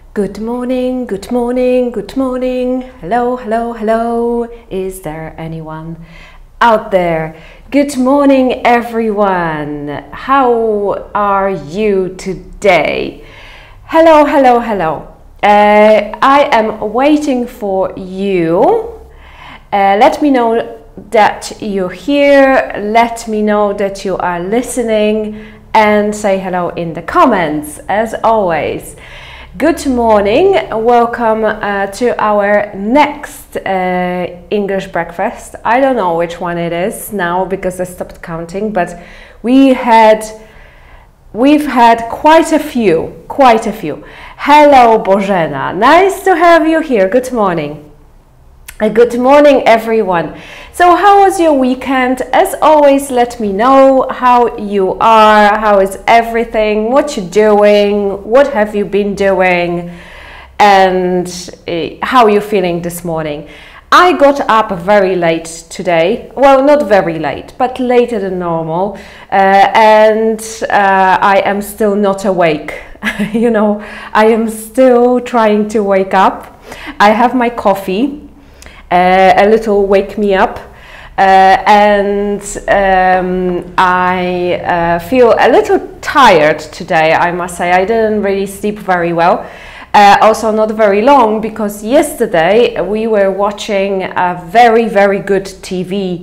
Good morning, good morning, good morning. Hello, hello, hello. Is there anyone out there? Good morning, everyone. How are you today? Hello, hello, hello. I am waiting for you. Let me know that you're here. Let me know that you are listening and say hello in the comments, as always. Good morning, welcome to our next English breakfast. I don't know which one it is now because I stopped counting, but we've had quite a few. Hello Bożena, nice to have you here. Good morning. Good morning, everyone. So how was your weekend? As always, let me know how you are, how is everything, what you're doing, what have you been doing, and how you're feeling this morning. I got up very late today. Well, not very late, but later than normal, and I am still not awake. You know, I am still trying to wake up. I have my coffee. A little wake me up, and I feel a little tired today, I must say. I didn't really sleep very well, also not very long, because yesterday we were watching a very, very good TV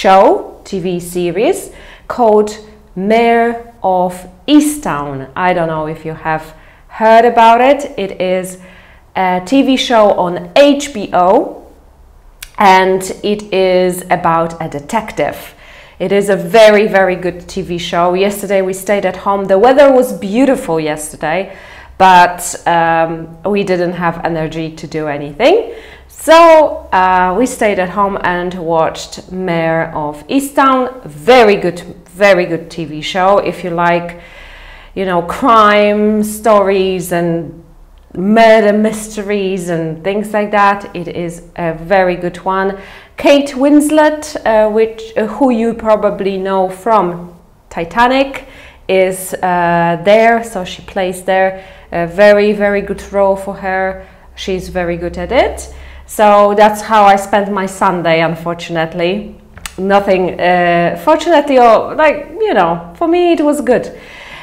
series called Mare of Easttown. I don't know if you have heard about it. It is a TV show on HBO. And it is about a detective. It is a very, very good TV show. Yesterday we stayed at home. The weather was beautiful yesterday, but we didn't have energy to do anything. So we stayed at home and watched Mare of Easttown. Very good TV show. If you like, you know, crime stories and murder mysteries and things like that, it is a very good one. Kate Winslet, who you probably know from Titanic, is there, so she plays there. A very, very good role for her. She's very good at it. So that's how I spent my Sunday, unfortunately. Nothing, fortunately, or like, you know, for me it was good.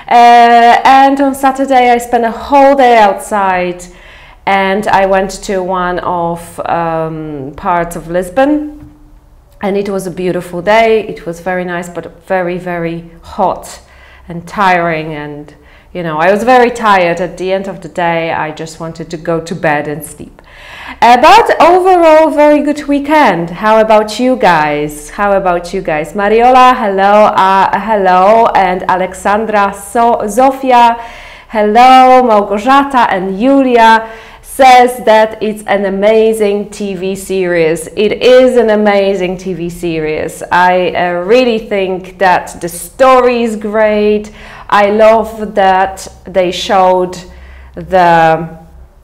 And on Saturday I spent a whole day outside, and I went to one of parts of Lisbon, and it was a beautiful day. It was very nice, but very, very hot and tiring, and you know, I was very tired at the end of the day. I just wanted to go to bed and sleep. But overall, very good weekend. How about you guys? Mariola, hello, hello, and Alexandra, Zofia, hello, Małgorzata and Julia says that it's an amazing TV series. It is an amazing TV series. I really think that the story is great. I love that they showed the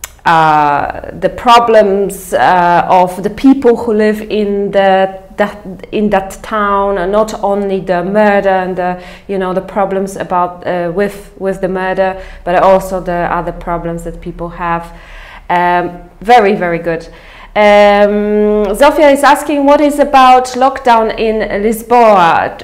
problems of the people who live in that town, and not only the murder and the problems about with the murder, but also the other problems that people have. Very, very good. Zofia is asking what is about lockdown in Lisbona.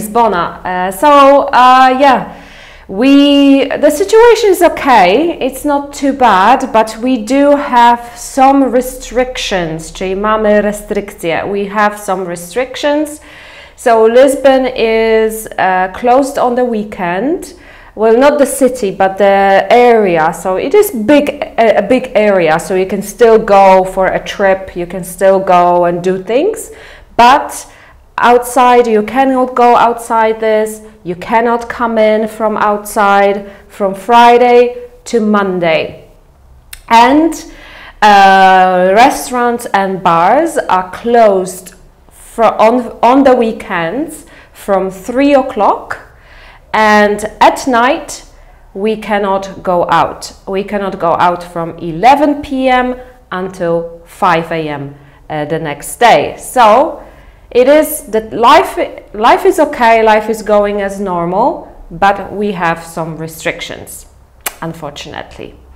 The situation is okay, it's not too bad, but we do have some restrictions, czyli mamy restrykcje. We have some restrictions. So Lisbon is closed on the weekend. Well, not the city, but the area. So it is a big area, so you can still go for a trip, you can still go and do things, but outside, you cannot go outside this. You cannot come in from outside from Friday to Monday. And restaurants and bars are closed on the weekends from 3 o'clock. And at night, we cannot go out. We cannot go out from 11 p.m. until 5 a.m. The next day. So it is that life is okay, life is going as normal, but we have some restrictions, unfortunately.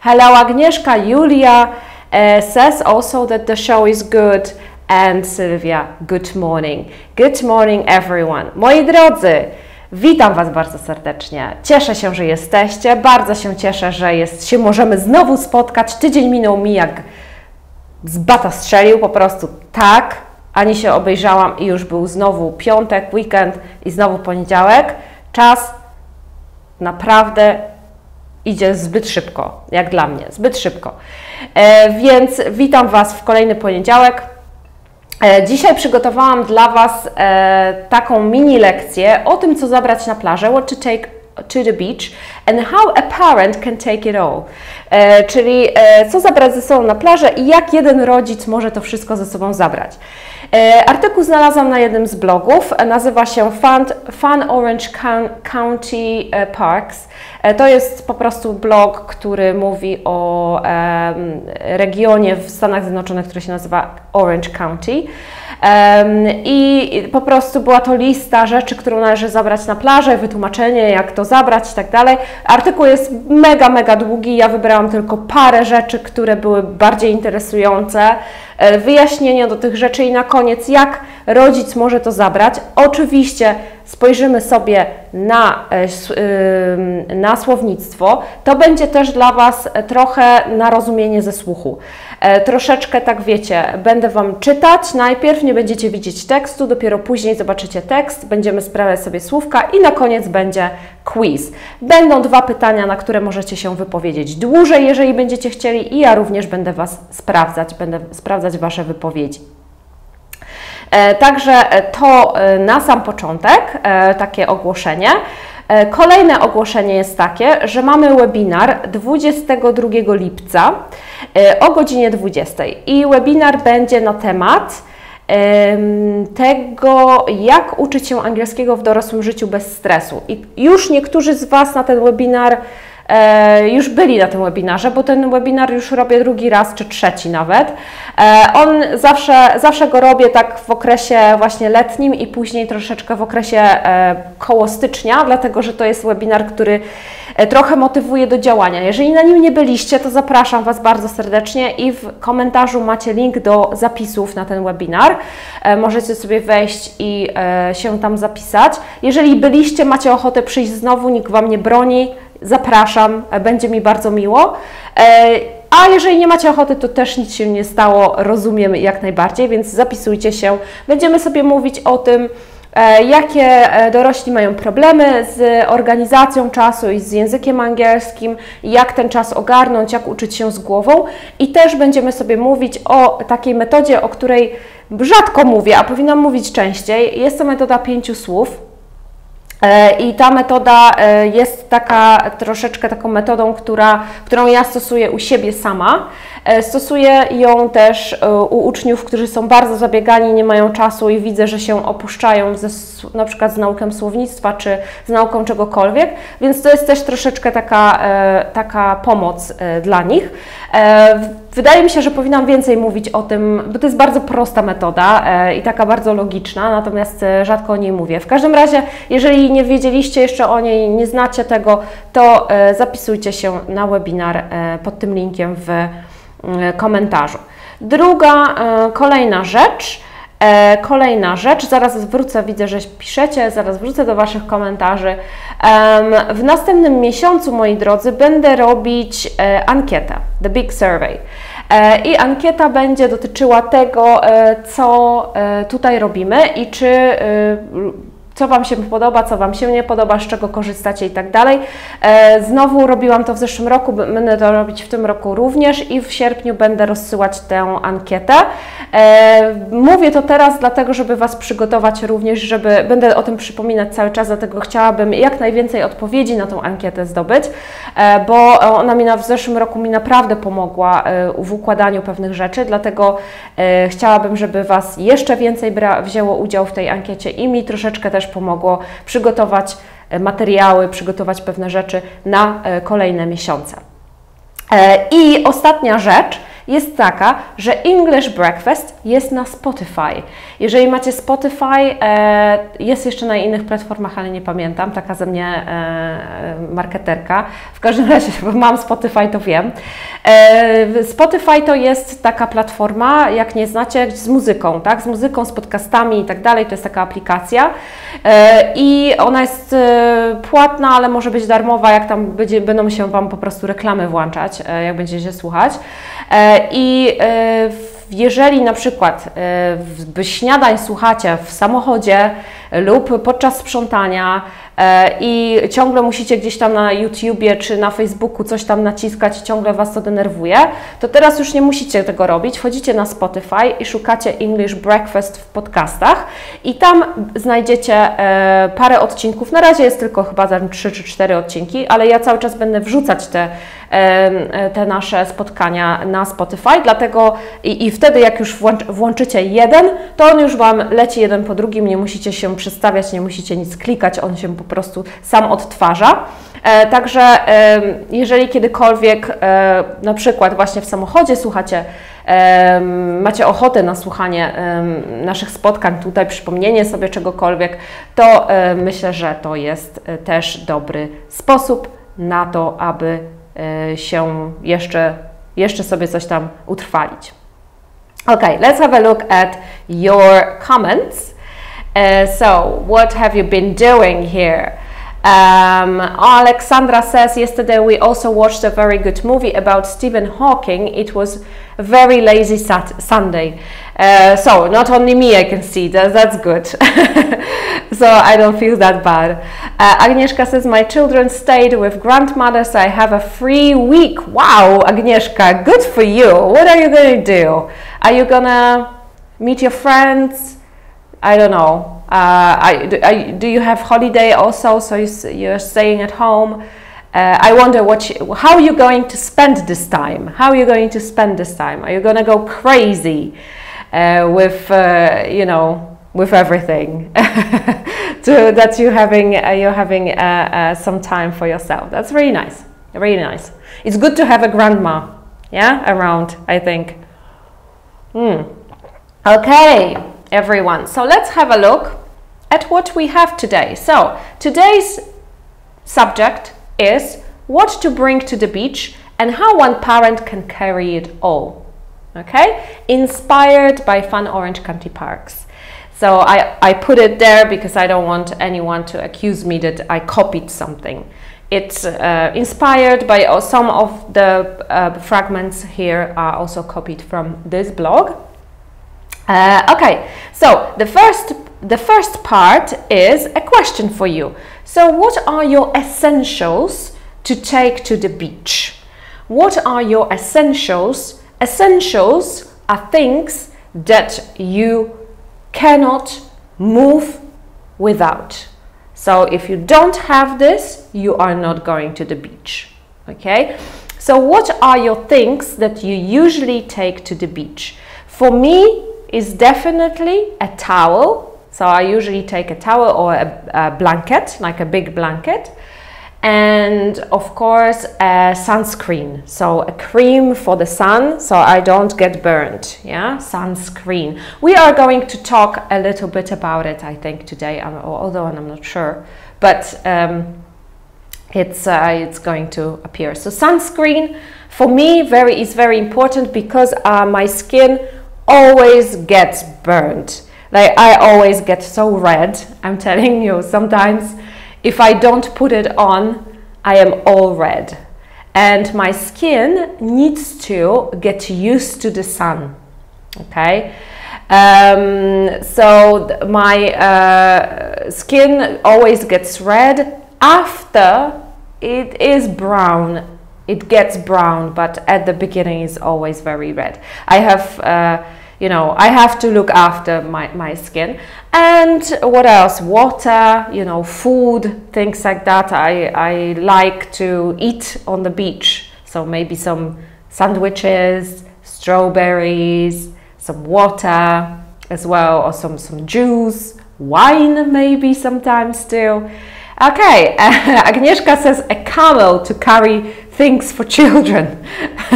Hello Agnieszka, Julia says also that the show is good and Sylwia, good morning. Good morning everyone. Moi drodzy, witam Was bardzo serdecznie. Cieszę się, że jesteście. Bardzo się cieszę, że się możemy znowu spotkać. Tydzień minął mi jak z bata strzelił, po prostu tak. Ani się obejrzałam i już był znowu piątek, weekend i znowu poniedziałek. Czas naprawdę idzie zbyt szybko, jak dla mnie, zbyt szybko. Więc witam Was w kolejny poniedziałek. Dzisiaj przygotowałam dla Was taką mini lekcję o tym, co zabrać na plażę, what to take to the beach and how a parent can take it all. Czyli co zabrać ze sobą na plażę i jak jeden rodzic może to wszystko ze sobą zabrać. Artykuł znalazłam na jednym z blogów, nazywa się Fun Orange County Parks. To jest po prostu blog, który mówi o regionie w Stanach Zjednoczonych, który się nazywa Orange County. I po prostu była to lista rzeczy, którą należy zabrać na plażę, wytłumaczenie, jak to zabrać i tak dalej. Artykuł jest mega długi, ja wybrałam tylko parę rzeczy, które były bardziej interesujące, wyjaśnienie do tych rzeczy i na koniec, jak rodzic może to zabrać. Oczywiście spojrzymy sobie na słownictwo. To będzie też dla Was trochę na rozumienie ze słuchu. Troszeczkę, tak wiecie, będę Wam czytać najpierw, nie będziecie widzieć tekstu, dopiero później zobaczycie tekst, będziemy sprawdzać sobie słówka i na koniec będzie quiz. Będą 2 pytania, na które możecie się wypowiedzieć dłużej, jeżeli będziecie chcieli i ja również będę Was sprawdzać Wasze wypowiedzi. Także to na sam początek takie ogłoszenie. Kolejne ogłoszenie jest takie, że mamy webinar 22 lipca o godzinie 20 i webinar będzie na temat tego, jak uczyć się angielskiego w dorosłym życiu bez stresu. I już niektórzy z Was na ten webinar już byli na tym webinarze, bo ten webinar już robię drugi raz, czy trzeci nawet. On zawsze go robię tak w okresie właśnie letnim i później troszeczkę w okresie koło stycznia, dlatego że to jest webinar, który trochę motywuje do działania. Jeżeli na nim nie byliście, to zapraszam Was bardzo serdecznie i w komentarzu macie link do zapisów na ten webinar. Możecie sobie wejść i się tam zapisać. Jeżeli byliście, macie ochotę przyjść znowu, nikt Wam nie broni, zapraszam, będzie mi bardzo miło. A jeżeli nie macie ochoty, to też nic się nie stało, rozumiem jak najbardziej, więc zapisujcie się. Będziemy sobie mówić o tym, jakie dorośli mają problemy z organizacją czasu i z językiem angielskim, jak ten czas ogarnąć, jak uczyć się z głową. I też będziemy sobie mówić o takiej metodzie, o której rzadko mówię, a powinnam mówić częściej. Jest to metoda 5 słów. I ta metoda jest troszeczkę taką metodą, którą ja stosuję u siebie sama. Stosuję ją też u uczniów, którzy są bardzo zabiegani, nie mają czasu i widzę, że się opuszczają na przykład z nauką słownictwa czy z nauką czegokolwiek, więc to jest też troszeczkę taka pomoc dla nich. Wydaje mi się, że powinnam więcej mówić o tym, bo to jest bardzo prosta metoda i taka bardzo logiczna, natomiast rzadko o niej mówię. W każdym razie, jeżeli nie wiedzieliście jeszcze o niej, nie znacie tego, to zapisujcie się na webinar pod tym linkiem w komentarzu. Kolejna rzecz, zaraz wrócę, widzę, że piszecie, zaraz wrócę do Waszych komentarzy. W następnym miesiącu, moi drodzy, będę robić ankietę, The Big Survey. I ankieta będzie dotyczyła tego, co tutaj robimy i co Wam się podoba, co Wam się nie podoba, z czego korzystacie i tak dalej. Znowu robiłam to w zeszłym roku, będę to robić w tym roku również i w sierpniu będę rozsyłać tę ankietę. Mówię to teraz dlatego, żeby Was przygotować również, będę o tym przypominać cały czas, dlatego chciałabym jak najwięcej odpowiedzi na tą ankietę zdobyć, bo ona w zeszłym roku mi naprawdę pomogła w układaniu pewnych rzeczy, dlatego chciałabym, żeby Was jeszcze więcej wzięło udział w tej ankiecie i mi troszeczkę też pomogło przygotować materiały, przygotować pewne rzeczy na kolejne miesiące. I ostatnia rzecz, jest taka, że English Breakfast jest na Spotify. Jeżeli macie Spotify, jest jeszcze na innych platformach, ale nie pamiętam, taka ze mnie marketerka. W każdym razie, bo mam Spotify, to wiem. Spotify to jest taka platforma, jak nie znacie, z muzyką, tak? Z muzyką, z podcastami i tak dalej, to jest taka aplikacja i ona jest płatna, ale może być darmowa, jak tam będą się Wam po prostu reklamy włączać, jak będziecie słuchać. I jeżeli na przykład śniadań słuchacie w samochodzie lub podczas sprzątania i ciągle musicie gdzieś tam na YouTubie czy na Facebooku coś tam naciskać i ciągle Was to denerwuje, to teraz już nie musicie tego robić. Wchodzicie na Spotify i szukacie English Breakfast w podcastach i tam znajdziecie parę odcinków. Na razie jest tylko chyba 3 czy 4 odcinki, ale ja cały czas będę wrzucać te nasze spotkania na Spotify, dlatego i wtedy jak już włączycie jeden, to on już Wam leci jeden po drugim, nie musicie się przestawiać, nie musicie nic klikać, on się po prostu sam odtwarza. Także jeżeli kiedykolwiek na przykład właśnie w samochodzie słuchacie, macie ochotę na słuchanie naszych spotkań tutaj, przypomnienie sobie czegokolwiek, to myślę, że to jest też dobry sposób na to, aby się jeszcze sobie coś tam utrwalić. Okay, let's have a look at your comments. So, what have you been doing here? Alexandra says, yesterday we also watched a very good movie about Stephen Hawking. It was a very lazy Sunday. So, not only me I can see, that's good. So, I don't feel that bad. Agnieszka says, my children stayed with grandmother, so I have a free week. Wow, Agnieszka, good for you. What are you going to do? Are you going to meet your friends? I don't know. Do you have holiday also? So you're staying at home. I wonder how are you going to spend this time? How are you going to spend this time? Are you going to go crazy with with everything? That you're having some time for yourself. That's really nice. Really nice. It's good to have a grandma, around. I think. Okay, everyone. So let's have a look at what we have today. So today's subject is what to bring to the beach and how one parent can carry it all. Okay, inspired by Fun Orange County Parks. So I put it there because I don't want anyone to accuse me that I copied something. It's inspired by some of the fragments here are also copied from this blog. Okay, so the first part is a question for you. So what are your essentials to take to the beach? What are your essentials? Essentials are things that you cannot move without. So if you don't have this, you are not going to the beach. Okay? So what are your things that you usually take to the beach? For me, is definitely a towel. So I usually take a towel or a blanket, like a big blanket. And of course, a sunscreen. So a cream for the sun, so I don't get burnt. Yeah, sunscreen. We are going to talk a little bit about it, I think, today, although I'm not sure. But it's going to appear. So sunscreen, for me, is very important because my skin always gets burned. Like I always get so red. I'm telling you, sometimes if I don't put it on, I am all red. And my skin needs to get used to the sun. Okay? So my skin always gets red after it is brown. It gets brown, but at the beginning is always very red. I have, I have to look after my skin. And what else? Water, food, things like that. I like to eat on the beach. So maybe some sandwiches, strawberries, some water as well, or some juice, wine maybe sometimes too. Okay, Agnieszka says a camel to carry things for children.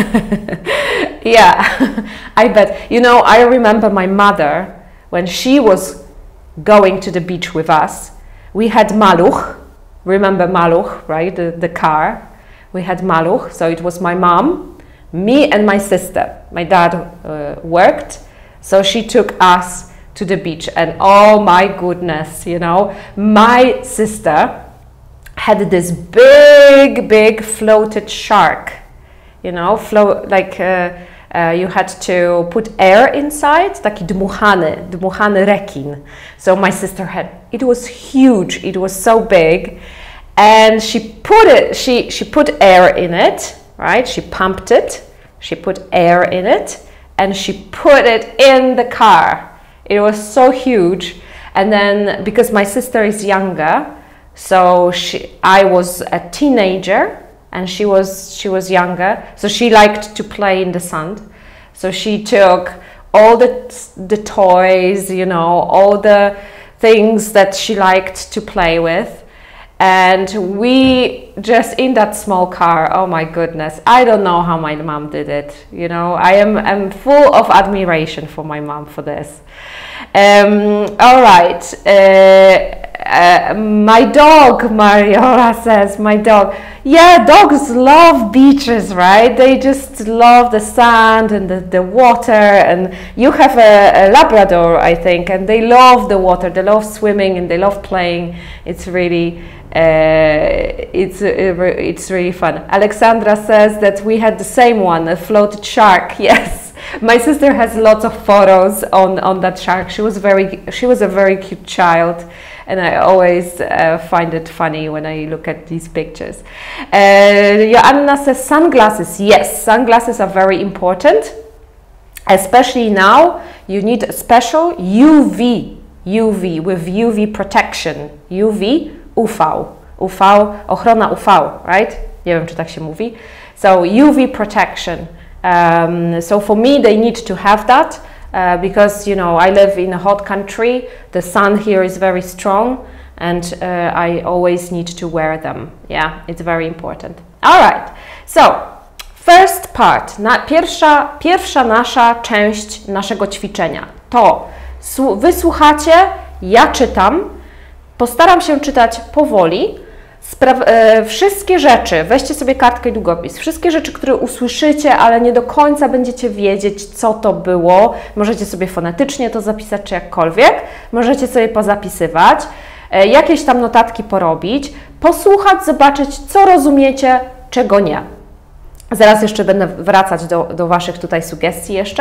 Yeah, I bet. You know, I remember my mother, when she was going to the beach with us, we had Maluch. Remember Maluch, right? The car. We had Maluch, so it was my mom, me and my sister. My dad worked, so she took us to the beach, and oh my goodness, you know, my sister had this big floated shark, you know, you had to put air inside, taki dmuchany rekin. So my sister had, it was huge, it was so big, and she put air in it, right? She pumped it, she put air in it, and she put it in the car. It was so huge. And then, because my sister is younger, so I was a teenager and she was younger, so she liked to play in the sand. So she took all the toys, you know, all the things that she liked to play with, and we just, in that small car, oh my goodness, I don't know how my mom did it, you know. I'm full of admiration for my mom for this. All right, my dog, Mariola says, my dog. Yeah, dogs love beaches, right? They just love the sand and the water. And you have a Labrador, I think, and they love the water. They love swimming and they love playing. It's really, it's really fun. Alexandra says that we had the same one, a floated shark. Yes. My sister has lots of photos on that shark. She was a very cute child, and I always find it funny when I look at these pictures. Joanna says sunglasses. Yes, sunglasses are very important, especially now. You need a special UV with UV protection. UV, UV, ochrona UV, right? Nie wiem, czy tak się mówi. So UV protection. So for me, they need to have that because, you know, I live in a hot country. The sun here is very strong, and I always need to wear them. Yeah, it's very important. All right. So first part, pierwsza nasza część naszego ćwiczenia to wysłuchacie, ja czytam, postaram się czytać powoli. Wszystkie rzeczy, weźcie sobie kartkę i długopis, wszystkie rzeczy, które usłyszycie, ale nie do końca będziecie wiedzieć, co to było, możecie sobie fonetycznie to zapisać, czy jakkolwiek, możecie sobie pozapisywać, jakieś tam notatki porobić, posłuchać, zobaczyć, co rozumiecie, czego nie. Zaraz jeszcze będę wracać do Waszych tutaj sugestii jeszcze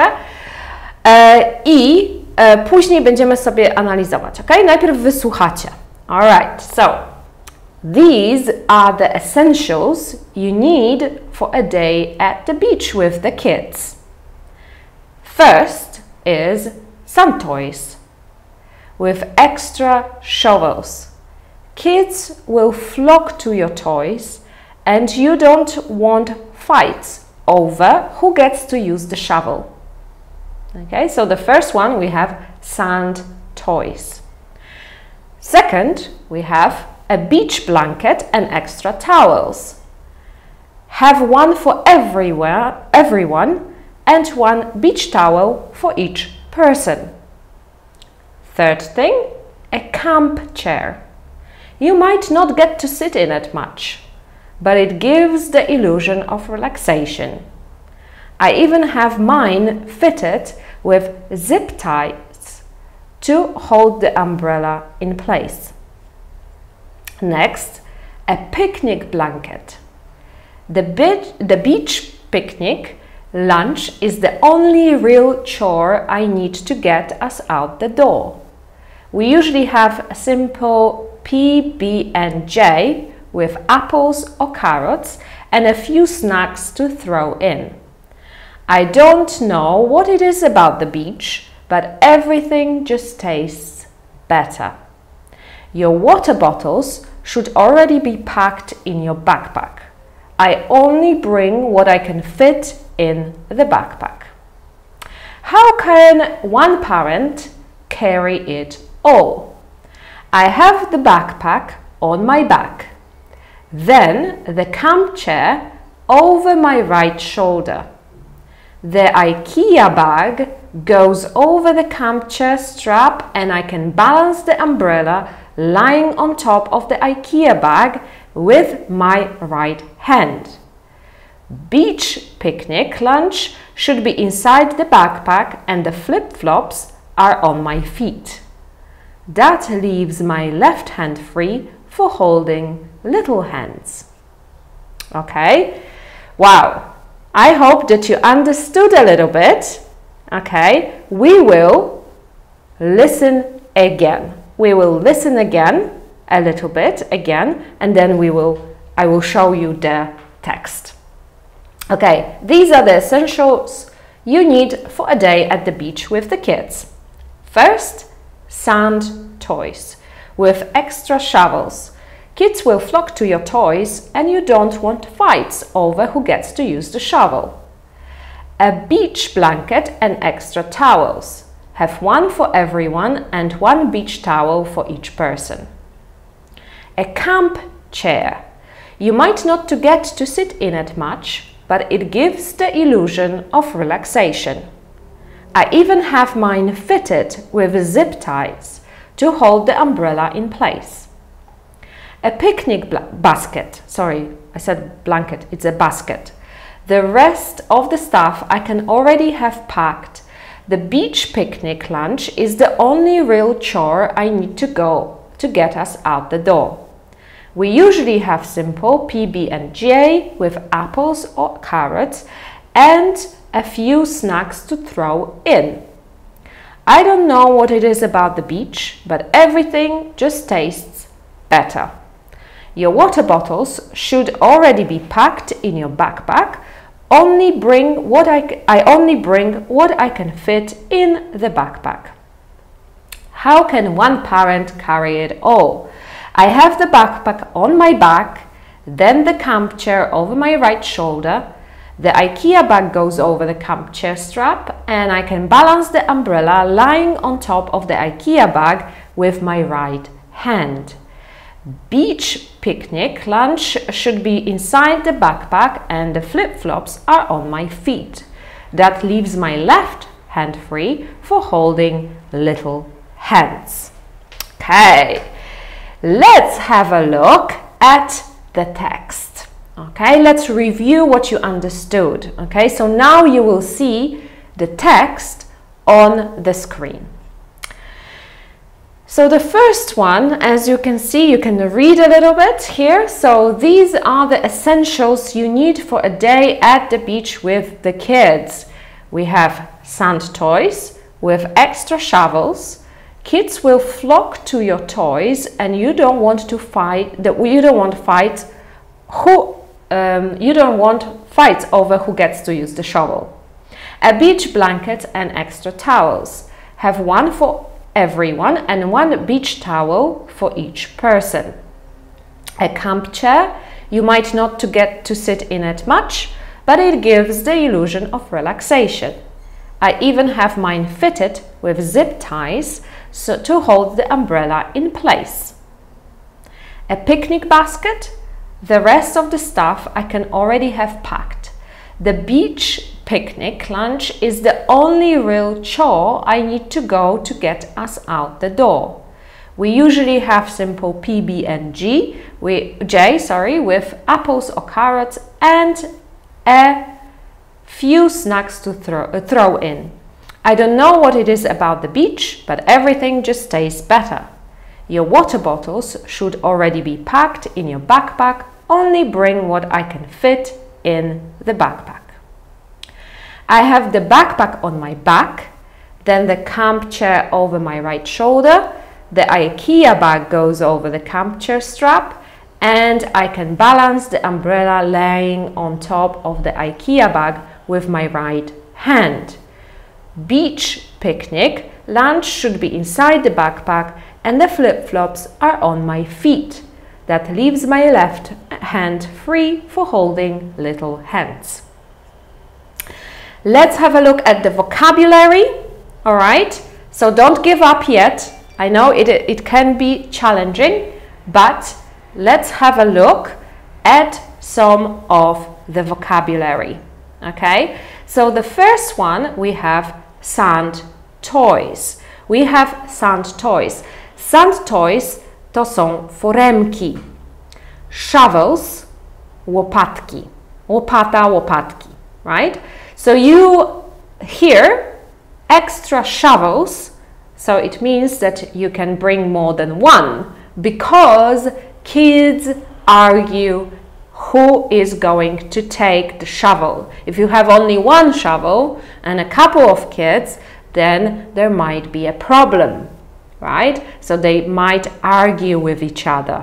i później będziemy sobie analizować, ok? Najpierw wysłuchacie. Alright, so these are the essentials you need for a day at the beach with the kids. First is sand toys with extra shovels. Kids will flock to your toys, and you don't want fights over who gets to use the shovel. Okay, so the first one, we have sand toys. Second, we have a beach blanket and extra towels. Have one for everyone and one beach towel for each person. Third thing, a camp chair. You might not get to sit in it much, but it gives the illusion of relaxation. I even have mine fitted with zip ties to hold the umbrella in place. Next, a picnic blanket. The beach picnic lunch is the only real chore I need to get us out the door. We usually have a simple PB&J with apples or carrots and a few snacks to throw in. I don't know what it is about the beach, but everything just tastes better. Your water bottles should already be packed in your backpack. I only bring what I can fit in the backpack. How can one parent carry it all? I have the backpack on my back. Then the camp chair over my right shoulder. The IKEA bag goes over the camp chair strap and I can balance the umbrella lying on top of the IKEA bag with my right hand. Beach picnic lunch should be inside the backpack and the flip-flops are on my feet. That leaves my left hand free for holding little hands. Okay, wow, I hope that you understood a little bit. Okay, we will listen again. We will listen again a little bit again, and then I will show you the text. Okay, these are the essentials you need for a day at the beach with the kids. First, sand toys with extra shovels. Kids will flock to your toys and you don't want fights over who gets to use the shovel. A beach blanket and extra towels. Have one for everyone and one beach towel for each person. A camp chair. You might not get to sit in it much, but it gives the illusion of relaxation. I even have mine fitted with zip ties to hold the umbrella in place. A picnic basket. Sorry, I said blanket, it's a basket. The rest of the stuff I can already have packed. The beach picnic lunch is the only real chore I need to go to get us out the door. We usually have simple PB&J with apples or carrots and a few snacks to throw in. I don't know what it is about the beach, but everything just tastes better. Your water bottles should already be packed in your backpack. I only bring what I can fit in the backpack. How can one parent carry it all? I have the backpack on my back, then the camp chair over my right shoulder. The IKEA bag goes over the camp chair strap and I can balance the umbrella lying on top of the IKEA bag with my right hand. Beach picnic lunch should be inside the backpack and the flip-flops are on my feet. That leaves my left hand free for holding little hands. Okay, let's have a look at the text. Okay, let's review what you understood. Okay, so now you will see the text on the screen. So the first one, as you can see, you can read a little bit here. So these are the essentials you need for a day at the beach with the kids. We have sand toys with extra shovels. Kids will flock to your toys and you don't want fights over who gets to use the shovel. A beach blanket and extra towels. Have one for everyone and one beach towel for each person. A camp chair. You might not get to sit in it much, but it gives the illusion of relaxation. I even have mine fitted with zip ties so to hold the umbrella in place. A picnic basket. The rest of the stuff I can already have packed. The beach picnic lunch is the only real chore I need to go to get us out the door. We usually have simple PB&J with apples or carrots and a few snacks to throw in. I don't know what it is about the beach, but everything just tastes better. Your water bottles should already be packed in your backpack. Only bring what I can fit in the backpack. I have the backpack on my back, then the camp chair over my right shoulder. The IKEA bag goes over the camp chair strap and I can balance the umbrella laying on top of the IKEA bag with my right hand. Beach picnic lunch should be inside the backpack and the flip-flops are on my feet. That leaves my left hand free for holding little hands. Let's have a look at the vocabulary. All right, so don't give up yet. I know it can be challenging, but let's have a look at some of the vocabulary. Okay, so the first one we have sand toys. We have sand toys. Sand toys to są foremki. Shovels, łopatki. Łopata, łopatki, right? So you hear extra shovels, so it means that you can bring more than one because kids argue who is going to take the shovel. If you have only one shovel and a couple of kids, then there might be a problem, right? So they might argue with each other.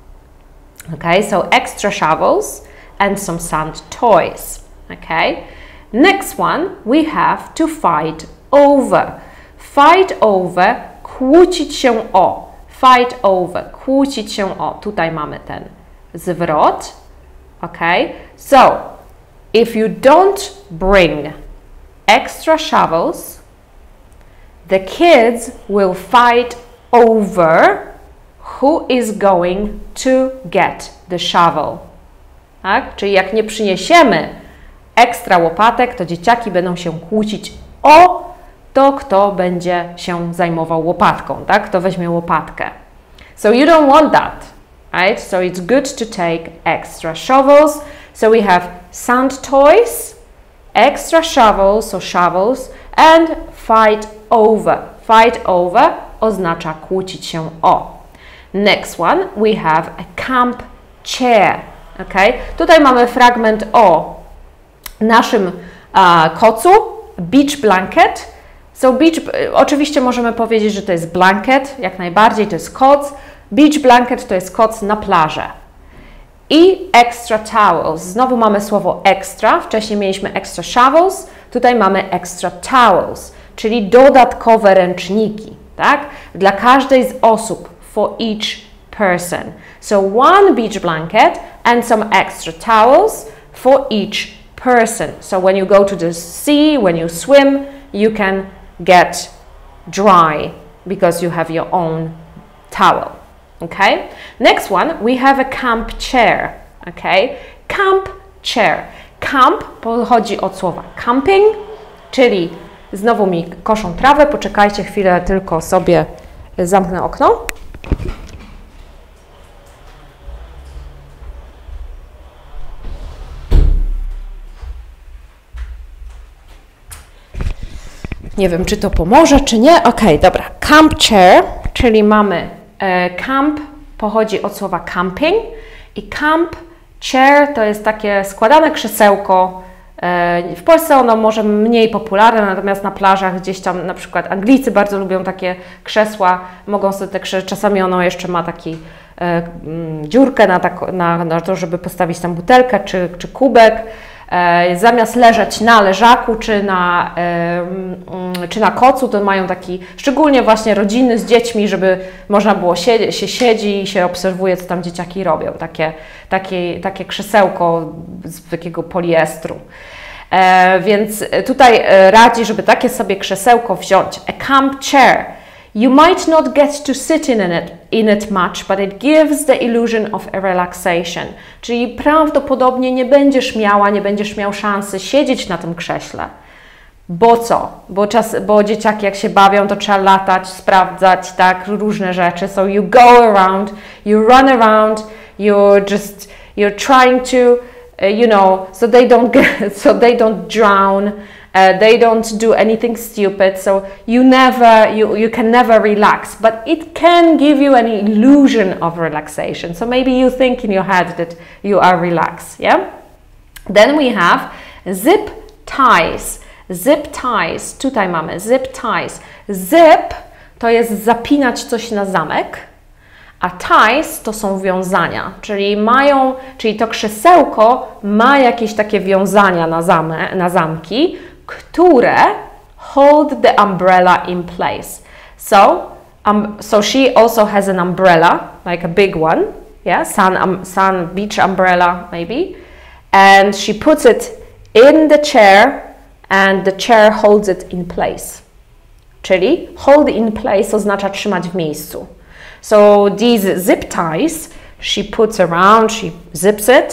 Okay, so extra shovels and some sand toys. Okay, next one we have to fight over. Fight over, kłócić się o. Fight over, kłócić się o. Tutaj mamy ten zwrot. Okay, so if you don't bring extra shovels, the kids will fight over who is going to get the shovel. Tak? Czyli jak nie przyniesiemy ekstra łopatek, to dzieciaki będą się kłócić o to, kto będzie się zajmował łopatką, tak? Kto weźmie łopatkę. So you don't want that, right? So it's good to take extra shovels. So we have sand toys, extra shovels, or shovels, and fight over. Fight over oznacza kłócić się o. Next one, we have a camp chair. Okay? Tutaj mamy fragment o naszym kocu, beach blanket. So beach, oczywiście możemy powiedzieć, że to jest blanket, jak najbardziej to jest koc. Beach blanket to jest koc na plażę. I extra towels. Znowu mamy słowo extra, wcześniej mieliśmy extra shovels, tutaj mamy extra towels, czyli dodatkowe ręczniki, tak? Dla każdej z osób, for each person. So one beach blanket and some extra towels for each person. So when you go to the sea, when you swim, you can get dry because you have your own towel. Okay? Next one, we have a camp chair. Okay? Camp chair. Camp pochodzi od słowa camping, czyli znowu mi koszą trawę. Poczekajcie chwilę, tylko sobie zamknę okno. Nie wiem, czy to pomoże, czy nie. Ok, dobra. Camp chair, czyli mamy camp pochodzi od słowa camping i camp chair to jest takie składane krzesełko. W Polsce ono może mniej popularne, natomiast na plażach gdzieś tam na przykład Anglicy bardzo lubią takie krzesła. Mogą sobie te krzesła, czasami ono jeszcze ma taki dziurkę na to, żeby postawić tam butelkę czy kubek. Zamiast leżeć na leżaku czy na kocu, to mają taki, szczególnie właśnie rodziny z dziećmi, żeby można było siedzi i się obserwuje, co tam dzieciaki robią. Takie krzesełko z takiego poliestru. Więc tutaj radzi, żeby takie sobie krzesełko wziąć. A camp chair. You might not get to sit in it much, but it gives the illusion of a relaxation. Czyli prawdopodobnie nie będziesz miał szansy siedzieć na tym krześle. Bo co? Bo dzieciaki jak się bawią, to trzeba latać, sprawdzać, tak, różne rzeczy. So you go around, you run around, you're trying to, so they don't drown. They don't do anything stupid, so you can never relax, but it can give you an illusion of relaxation. So maybe you think in your head that you are relaxed, yeah? Then we have zip ties. Zip ties, tutaj mamy zip ties. Zip to jest zapinać coś na zamek, a ties to są wiązania, czyli to krzesełko ma jakieś takie wiązania na zamki, które hold the umbrella in place. So she also has an umbrella, like a big one, yeah, sun beach umbrella maybe, and she puts it in the chair and the chair holds it in place. Czyli hold in place oznacza trzymać w miejscu. So these zip ties, she puts around, she zips it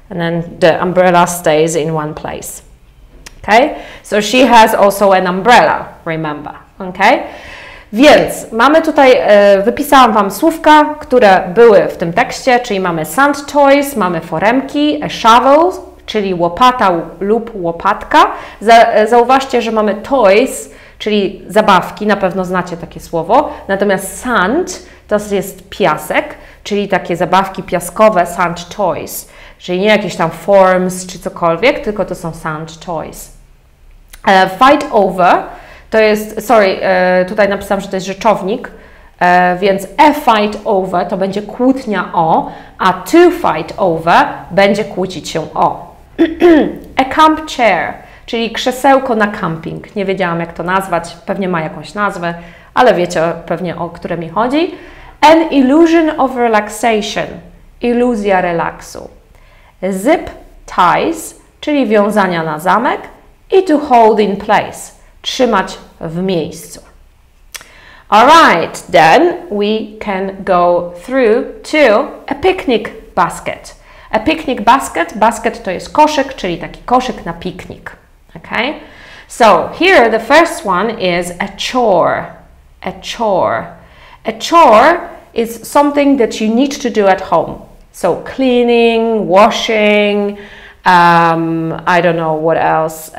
and then the umbrella stays in one place. Okay, so she has also an umbrella, remember. Okay, więc mamy tutaj, wypisałam Wam słówka, które były w tym tekście, czyli mamy sand toys, mamy foremki, a shovel, czyli łopata lub łopatka. Zauważcie, że mamy toys, czyli zabawki, na pewno znacie takie słowo, natomiast sand to jest piasek, czyli takie zabawki piaskowe, sand toys, czyli nie jakieś tam forms czy cokolwiek, tylko to są sand toys. Fight over to jest, tutaj napisałam, że to jest rzeczownik, więc a fight over to będzie kłótnia o, a to fight over będzie kłócić się o. A camp chair, czyli krzesełko na camping. Nie wiedziałam, jak to nazwać, pewnie ma jakąś nazwę, ale wiecie pewnie, o które mi chodzi. An illusion of relaxation, iluzja relaksu. Zip ties, czyli wiązania na zamek. I to hold in place, trzymać w miejscu. Alright, then we can go through to a picnic basket. A picnic basket to jest koszyk, czyli taki koszyk na piknik. Okay? So here the first one is a chore. A chore. A chore is something that you need to do at home. So cleaning, washing, I don't know what else.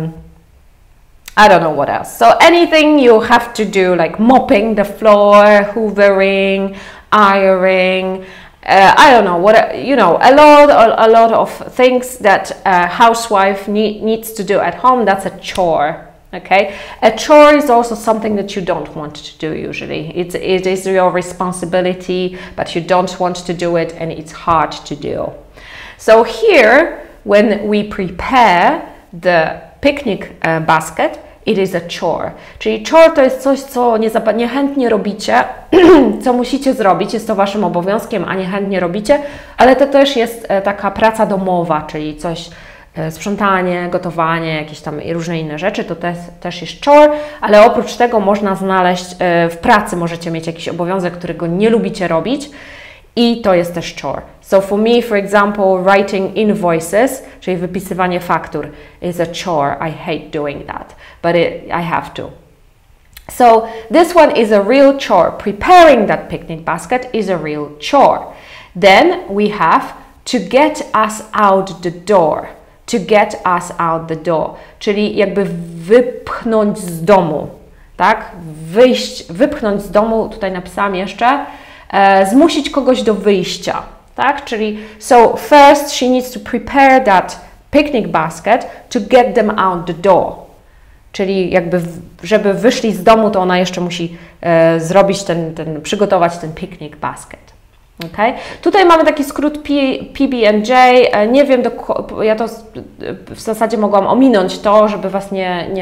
So anything you have to do, like mopping the floor, hoovering, ironing, I don't know what, a lot of things that a housewife needs to do at home. That's a chore. Okay, a chore is also something that you don't want to do usually. It is your responsibility, but you don't want to do it, and it's hard to do. So here, when we prepare the picnic basket, it is a chore. Czyli chore to jest coś, co niechętnie robicie, co musicie zrobić, jest to Waszym obowiązkiem, a niechętnie robicie, ale to też jest taka praca domowa, czyli coś, sprzątanie, gotowanie, jakieś tam różne inne rzeczy, to też jest chore, ale oprócz tego można znaleźć, w pracy możecie mieć jakiś obowiązek, którego nie lubicie robić i to jest też chore. So for me, for example, writing invoices, czyli wypisywanie faktur, is a chore. I hate doing that, but I have to. So this one is a real chore. Preparing that picnic basket is a real chore. Then we have to get us out the door. To get us out the door, czyli jakby wypchnąć z domu, tak? Wypchnąć z domu, tutaj napisałam jeszcze, zmusić kogoś do wyjścia, tak? Czyli so first she needs to prepare that picnic basket to get them out the door. Czyli jakby, żeby wyszli z domu, to ona jeszcze musi zrobić przygotować ten picnic basket. Okay. Tutaj mamy taki skrót PB&J, nie wiem, ja to w zasadzie mogłam ominąć to, żeby Was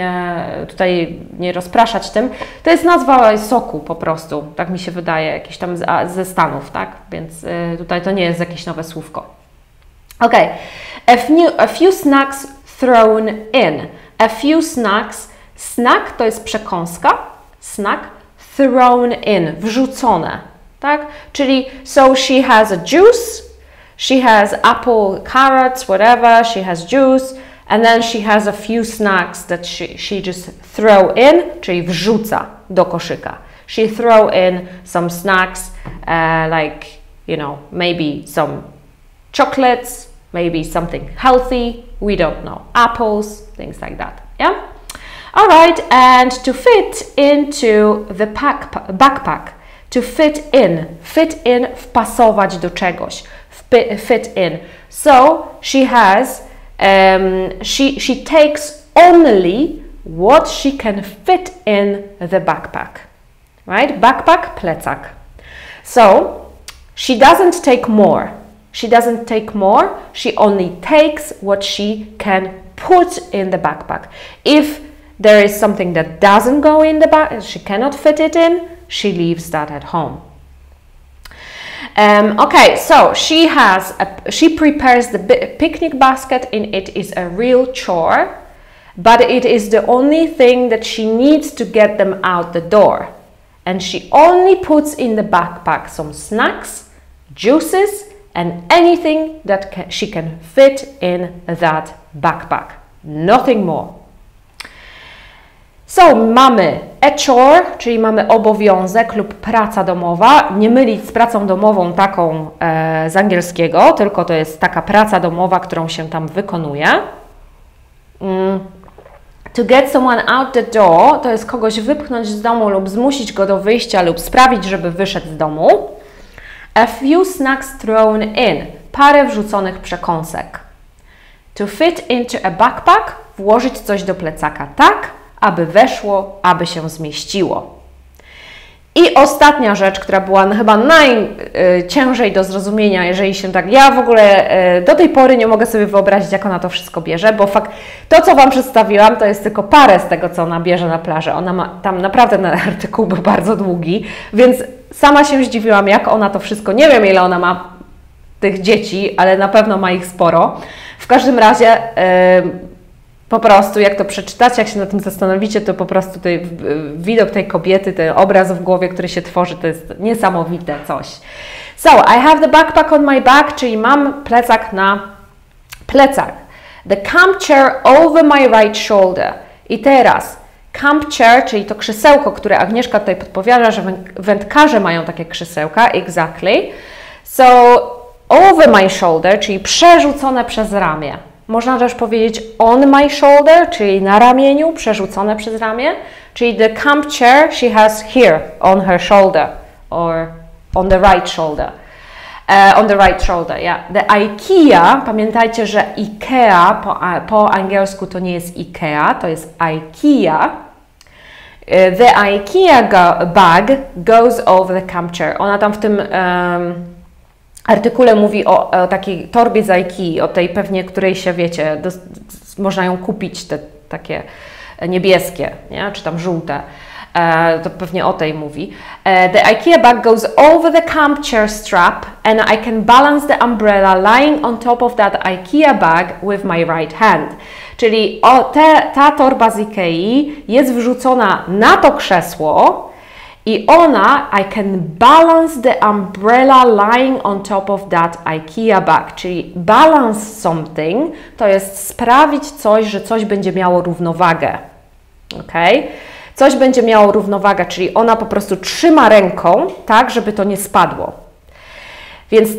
tutaj nie rozpraszać tym. To jest nazwa soku po prostu, tak mi się wydaje, jakieś tam ze Stanów, tak? Więc tutaj to nie jest jakieś nowe słówko. Ok, a few snacks thrown in. A few snacks, snack to jest przekąska, snack, thrown in, wrzucone. Tak? Czyli so she has a juice, she has apple, carrots, whatever, she has juice, and then she has a few snacks that she just throw in, czyli wrzuca do koszyka. She throw in some snacks, like, maybe some chocolates, maybe something healthy, we don't know, apples, things like that, yeah? All right, and to fit into the backpack. To fit in, wpasować do czegoś, fit in. So she has, she takes only what she can fit in the backpack, right? Backpack, plecak. So she doesn't take more. She doesn't take more. She only takes what she can put in the backpack. If there is something that doesn't go in the backpack, she cannot fit it in, she leaves that at home. Okay, so she prepares the picnic basket, and it is a real chore, but it is the only thing that she needs to get them out the door. And she only puts in the backpack some snacks, juices, and anything that she can fit in that backpack. Nothing more. So, mamy a chore, czyli mamy obowiązek lub praca domowa. Nie mylić z pracą domową taką z angielskiego, tylko to jest taka praca domowa, którą się tam wykonuje. To get someone out the door, to jest kogoś wypchnąć z domu lub zmusić go do wyjścia lub sprawić, żeby wyszedł z domu. A few snacks thrown in, parę wrzuconych przekąsek. To fit into a backpack, włożyć coś do plecaka tak, aby weszło, aby się zmieściło. I ostatnia rzecz, która była chyba najciężej do zrozumienia, jeżeli się tak... Ja w ogóle do tej pory nie mogę sobie wyobrazić, jak ona to wszystko bierze, bo fakt, to, co Wam przedstawiłam, to jest tylko parę z tego, co ona bierze na plaży. Ona ma tam naprawdę, ten artykuł był bardzo długi, więc sama się zdziwiłam, jak ona to wszystko... Nie wiem, ile ona ma tych dzieci, ale na pewno ma ich sporo. W każdym razie... Po prostu, jak to przeczytacie, jak się nad tym zastanowicie, to po prostu widok tej kobiety, ten obraz w głowie, który się tworzy, to jest niesamowite coś. So, I have the backpack on my back, czyli mam plecak na plecach. The camp chair over my right shoulder. I teraz camp chair, czyli to krzesełko, które Agnieszka tutaj podpowiada, że wędkarze mają takie krzesełka, exactly. So, over my shoulder, czyli przerzucone przez ramię. Można też powiedzieć on my shoulder, czyli na ramieniu, przerzucone przez ramię. Czyli the camp chair she has here on her shoulder or on the right shoulder. On the right shoulder, yeah. The IKEA, pamiętajcie, że IKEA po angielsku to nie jest IKEA, to jest IKEA. The IKEA bag goes over the camp chair. Ona tam w tym artykule mówi o takiej torbie z IKEA, o tej pewnie, której się, wiecie, można ją kupić, te takie niebieskie, nie? Czy tam żółte. To pewnie o tej mówi. The IKEA bag goes over the camp chair strap and I can balance the umbrella lying on top of that IKEA bag with my right hand. Czyli ta torba z IKEA jest wrzucona na to krzesło i ona, I can balance the umbrella lying on top of that IKEA bag. Czyli balance something to jest sprawić coś, że coś będzie miało równowagę. Okay? Coś będzie miało równowagę, czyli ona po prostu trzyma ręką tak, żeby to nie spadło. Więc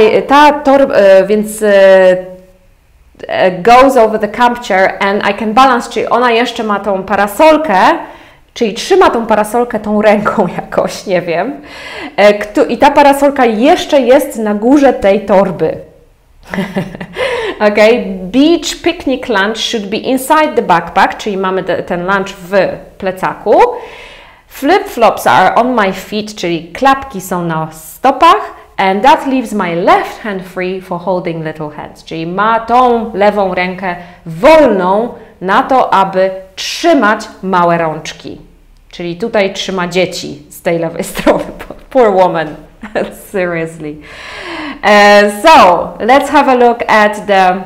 goes over the camp chair and I can balance, czyli ona jeszcze ma tą parasolkę, czyli trzyma tą parasolkę tą ręką jakoś, nie wiem. I ta parasolka jeszcze jest na górze tej torby. Okay. Beach picnic lunch should be inside the backpack, czyli mamy ten lunch w plecaku. Flip-flops are on my feet, czyli klapki są na stopach. And that leaves my left hand free for holding little hands, czyli ma tą lewą rękę wolną na to, aby trzymać małe rączki. Czyli tutaj trzyma dzieci z tej lewej strony. Poor woman. Seriously. So, let's have a look at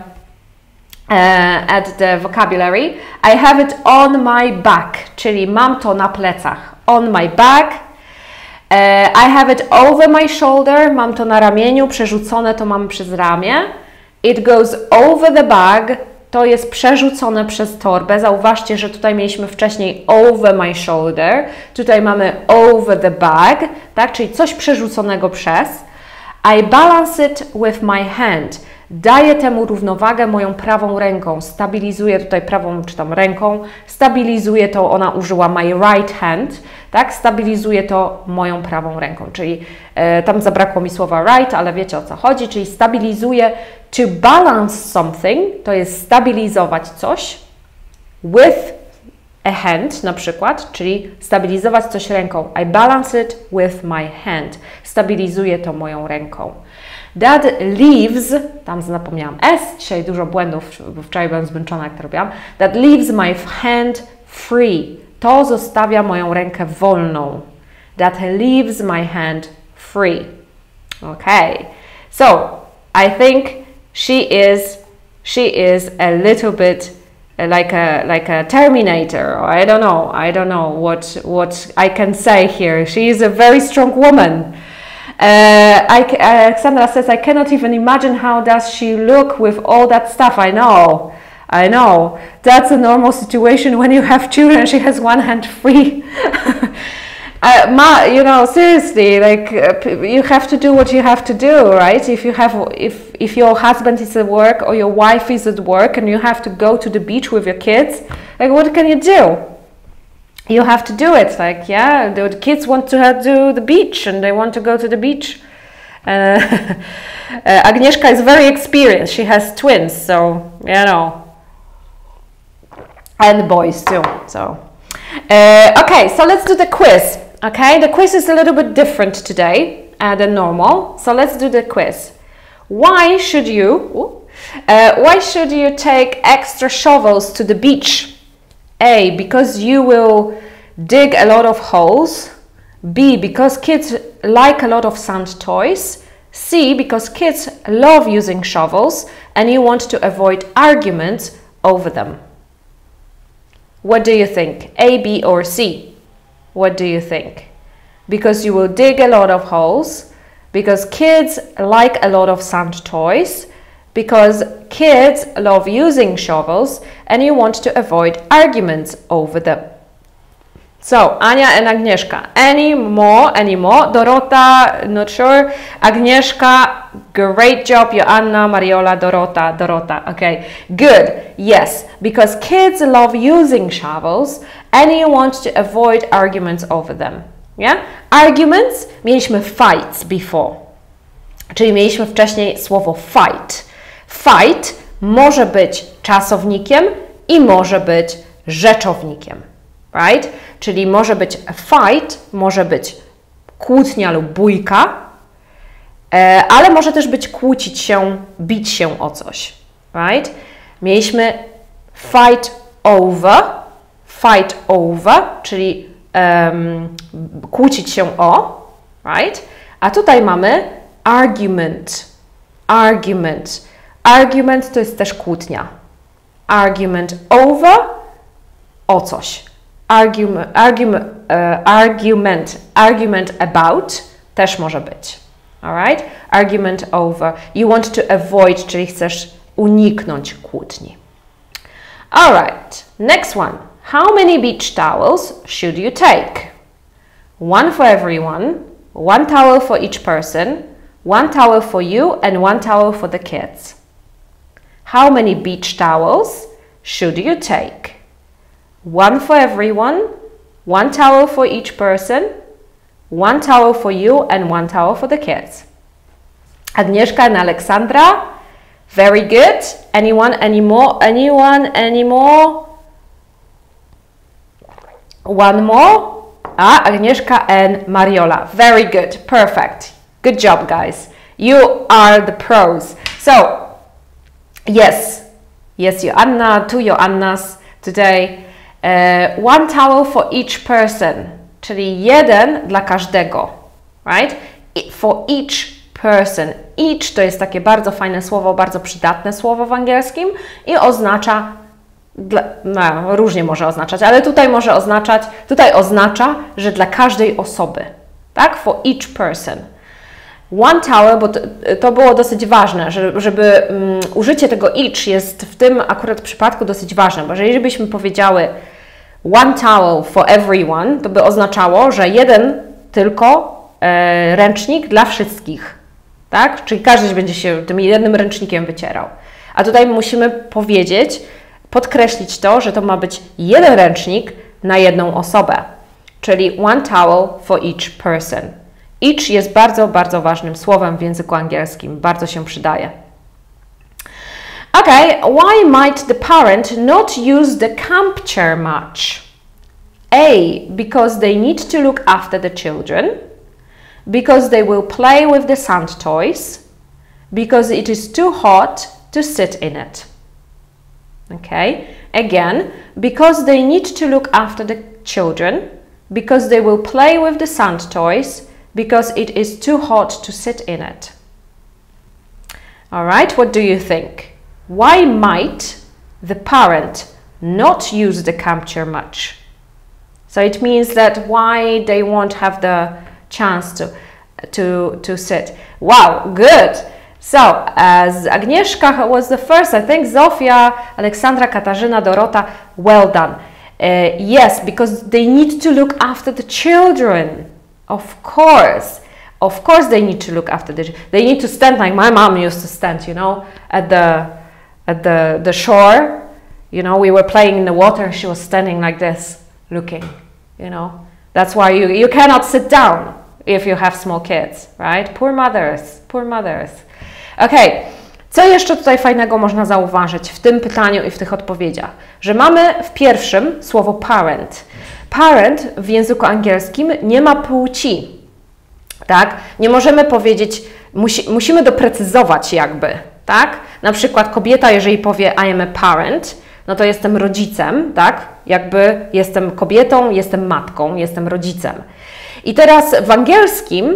the vocabulary. I have it on my back, czyli mam to na plecach. On my back. I have it over my shoulder, mam to na ramieniu, przerzucone to mamy przez ramię. It goes over the bag, to jest przerzucone przez torbę. Zauważcie, że tutaj mieliśmy wcześniej over my shoulder, tutaj mamy over the bag, tak? Czyli coś przerzuconego przez. I balance it with my hand. Daję temu równowagę moją prawą ręką, stabilizuję tutaj prawą czy tam ręką, stabilizuję to, ona użyła my right hand, tak, stabilizuję to moją prawą ręką, czyli tam zabrakło mi słowa right, ale wiecie o co chodzi, czyli stabilizuję, to balance something, to jest stabilizować coś, with a hand na przykład, czyli stabilizować coś ręką, I balance it with my hand, stabilizuję to moją ręką. That leaves, tam zapomniałam S, dzisiaj dużo błędów, bo wczoraj byłam zmęczona, jak to robiłam. That leaves my hand free. To zostawia moją rękę wolną. That leaves my hand free. Okay. So, I think she is a little bit like a Terminator. Or I don't know what I can say here. She is a very strong woman. Alexandra says, I cannot even imagine how does she look with all that stuff. I know. That's a normal situation when you have children. She has one hand free. You know, seriously, like you have to do what you have to do, right? If your husband is at work or your wife is at work and you have to go to the beach with your kids, like what can you do? You have to do it. Like, yeah, the kids want to do the beach and they want to go to the beach. Agnieszka is very experienced. She has twins, so you know, and boys too. So, okay, so let's do the quiz. Okay, the quiz is a little bit different today than normal. So let's do the quiz. Why should you take extra shovels to the beach? A, because you will dig a lot of holes. B, because kids like a lot of sand toys. C, because kids love using shovels and you want to avoid arguments over them. What do you think? A, B, or C? What do you think? Because you will dig a lot of holes, because kids like a lot of sand toys, because kids love using shovels, and you want to avoid arguments over them. So, Ania and Agnieszka, any more? Dorota, not sure. Agnieszka, great job. Joanna, Mariola, Dorota. Okay, good. Yes, because kids love using shovels and you want to avoid arguments over them. Yeah? Arguments, mieliśmy fights before. Czyli mieliśmy wcześniej słowo fight. Fight może być czasownikiem i może być rzeczownikiem. Right? Czyli może być fight, może być kłótnia lub bójka, ale może też być kłócić się, bić się o coś. Right? Mieliśmy fight over, czyli kłócić się o, right? A tutaj mamy argument. Argument to jest też kłótnia. Argument over, o coś. Argument about też może być. Alright? Argument over. You want to avoid, czyli chcesz uniknąć kłótni. Alright, next one. How many beach towels should you take? One for everyone, one towel for each person, one towel for you, and one towel for the kids. How many beach towels should you take? One for everyone, one towel for each person, one towel for you, and one towel for the kids. Agnieszka and Alexandra, very good. Anyone, any more? One more. Agnieszka and Mariola, very good, perfect. Good job, guys. You are the pros. So, yes, Joanna, two Joannas today. One towel for each person, czyli jeden dla każdego, right? For each person. Each to jest takie bardzo fajne słowo, bardzo przydatne słowo w angielskim i oznacza, różnie może oznaczać, ale tutaj oznacza, że dla każdej osoby, tak? For each person. One towel, bo to było dosyć ważne, żeby użycie tego each jest w tym akurat przypadku dosyć ważne, bo jeżeli byśmy powiedziały one towel for everyone, to by oznaczało, że jeden tylko ręcznik dla wszystkich, tak? Czyli każdy będzie się tym jednym ręcznikiem wycierał. A tutaj musimy podkreślić to, że to ma być jeden ręcznik na jedną osobę, czyli one towel for each person. Each jest bardzo, bardzo ważnym słowem w języku angielskim, bardzo się przydaje. Okay, why might the parent not use the camp chair much? A, because they need to look after the children, because they will play with the sand toys, because it is too hot to sit in it. Okay, again, because they need to look after the children, because they will play with the sand toys, because it is too hot to sit in it. All right, what do you think? Why might the parent not use the camp chair much? So it means that why they won't have the chance to. to sit. Wow, good. So, as Agnieszka was the first, I think Zofia, Aleksandra, Katarzyna, Dorota, well done. Yes, because they need to look after the children. Of course. Of course they need to look after they need to stand like my mom used to stand, you know, at the shore. You know, we were playing in the water, she was standing like this, looking, you know. That's why you cannot sit down if you have small kids, right? Poor mothers, poor mothers. Okay, co jeszcze tutaj fajnego można zauważyć w tym pytaniu i w tych odpowiedziach? Że mamy w pierwszym słowo parent. Parent w języku angielskim nie ma płci, tak? Nie możemy powiedzieć, musimy doprecyzować jakby, tak? Na przykład kobieta, jeżeli powie I am a parent, no to jestem rodzicem, tak? Jakby jestem kobietą, jestem matką, jestem rodzicem. I teraz w angielskim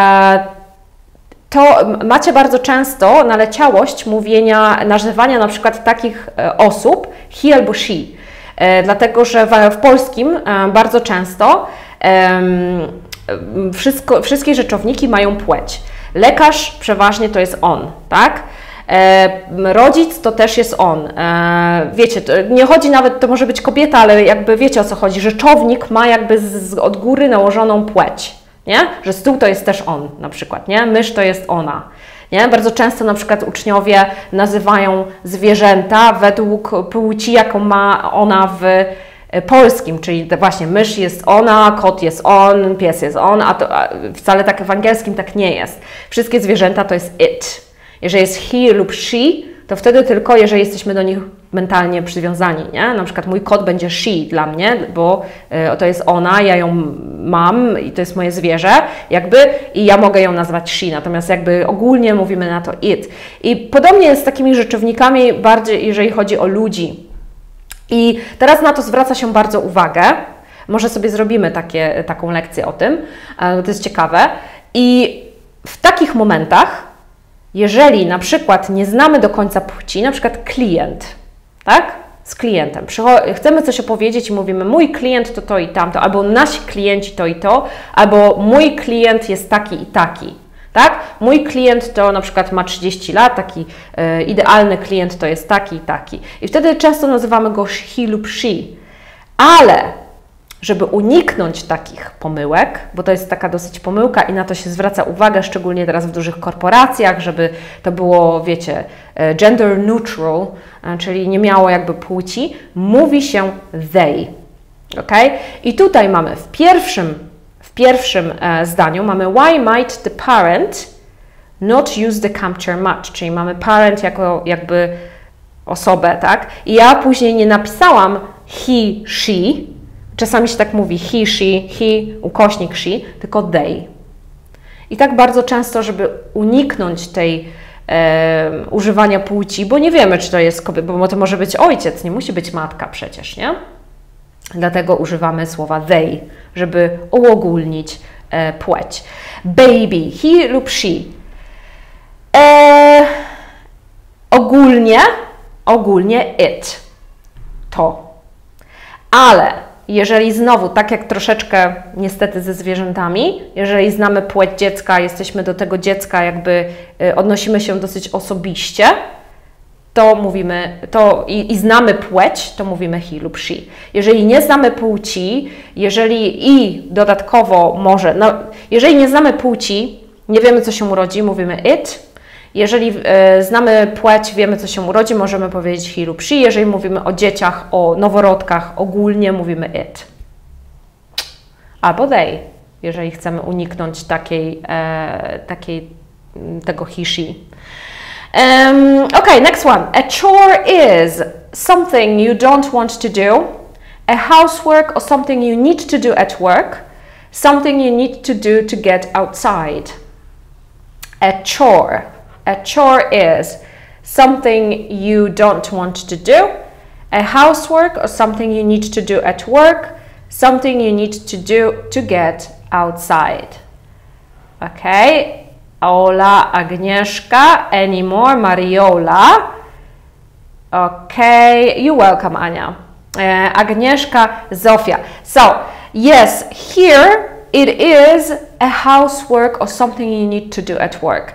to macie bardzo często naleciałość mówienia, nazywania na przykład takich osób he albo she. Dlatego, że w polskim bardzo często wszystkie rzeczowniki mają płeć. Lekarz przeważnie to jest on, tak? Rodzic to też jest on. Wiecie, to nie chodzi nawet, to może być kobieta, ale jakby wiecie o co chodzi. Rzeczownik ma jakby od góry nałożoną płeć, nie? Że stół to jest też on na przykład, nie? Mysz to jest ona. Nie? Bardzo często na przykład uczniowie nazywają zwierzęta według płci, jaką ma ona w polskim, czyli właśnie mysz jest ona, kot jest on, pies jest on, a wcale tak w angielskim tak nie jest. Wszystkie zwierzęta to jest it. Jeżeli jest he lub she, to wtedy tylko, jeżeli jesteśmy do nich mentalnie przywiązani, nie? Na przykład mój kot będzie she dla mnie, bo to jest ona, ja ją mam i to jest moje zwierzę, jakby i ja mogę ją nazwać she, natomiast jakby ogólnie mówimy na to it. I podobnie jest z takimi rzeczownikami bardziej, jeżeli chodzi o ludzi. I teraz na to zwraca się bardzo uwagę. Może sobie zrobimy taką lekcję o tym, to jest ciekawe. I w takich momentach, jeżeli na przykład nie znamy do końca płci, na przykład klient, tak? Z klientem. Chcemy coś opowiedzieć i mówimy, mój klient to to i tamto, albo nasi klienci to i to, albo mój klient jest taki i taki, tak? Mój klient to na przykład ma 30 lat, taki idealny klient to jest taki i taki. I wtedy często nazywamy go he lub she, ale żeby uniknąć takich pomyłek, bo to jest taka dosyć pomyłka i na to się zwraca uwagę, szczególnie teraz w dużych korporacjach, żeby to było, wiecie, gender neutral, czyli nie miało jakby płci, mówi się they, ok? I tutaj mamy w pierwszym zdaniu mamy why might the parent not use the capture much, czyli mamy parent jako jakby osobę, tak? I ja później nie napisałam he, she. Czasami się tak mówi he, she, he, ukośnik she, tylko they. I tak bardzo często, żeby uniknąć tej używania płci, bo nie wiemy, czy to jest kobieta, bo to może być ojciec, nie musi być matka przecież, nie? Dlatego używamy słowa they, żeby uogólnić płeć. Baby, he lub she. Ogólnie it. To. Ale jeżeli znowu, tak jak troszeczkę niestety ze zwierzętami, jeżeli znamy płeć dziecka, jesteśmy do tego dziecka, jakby odnosimy się dosyć osobiście, to mówimy, i znamy płeć, to mówimy he lub she. Jeżeli nie znamy płci, jeżeli dodatkowo jeżeli nie znamy płci, nie wiemy co się urodzi, mówimy it. Jeżeli znamy płeć, wiemy co się urodzi, możemy powiedzieć he lub she. Jeżeli mówimy o dzieciach, o noworodkach, ogólnie mówimy it. Albo they, jeżeli chcemy uniknąć tego he, she. Okay, next one. A chore is something you don't want to do, a housework or something you need to do at work, something you need to do to get outside. A chore. A chore is something you don't want to do, a housework or something you need to do at work, something you need to do to get outside. Okay, Ola, Agnieszka, any more? Mariola. Okay, you're welcome, Ania. Agnieszka, Zofia. So, yes, here it is a housework or something you need to do at work.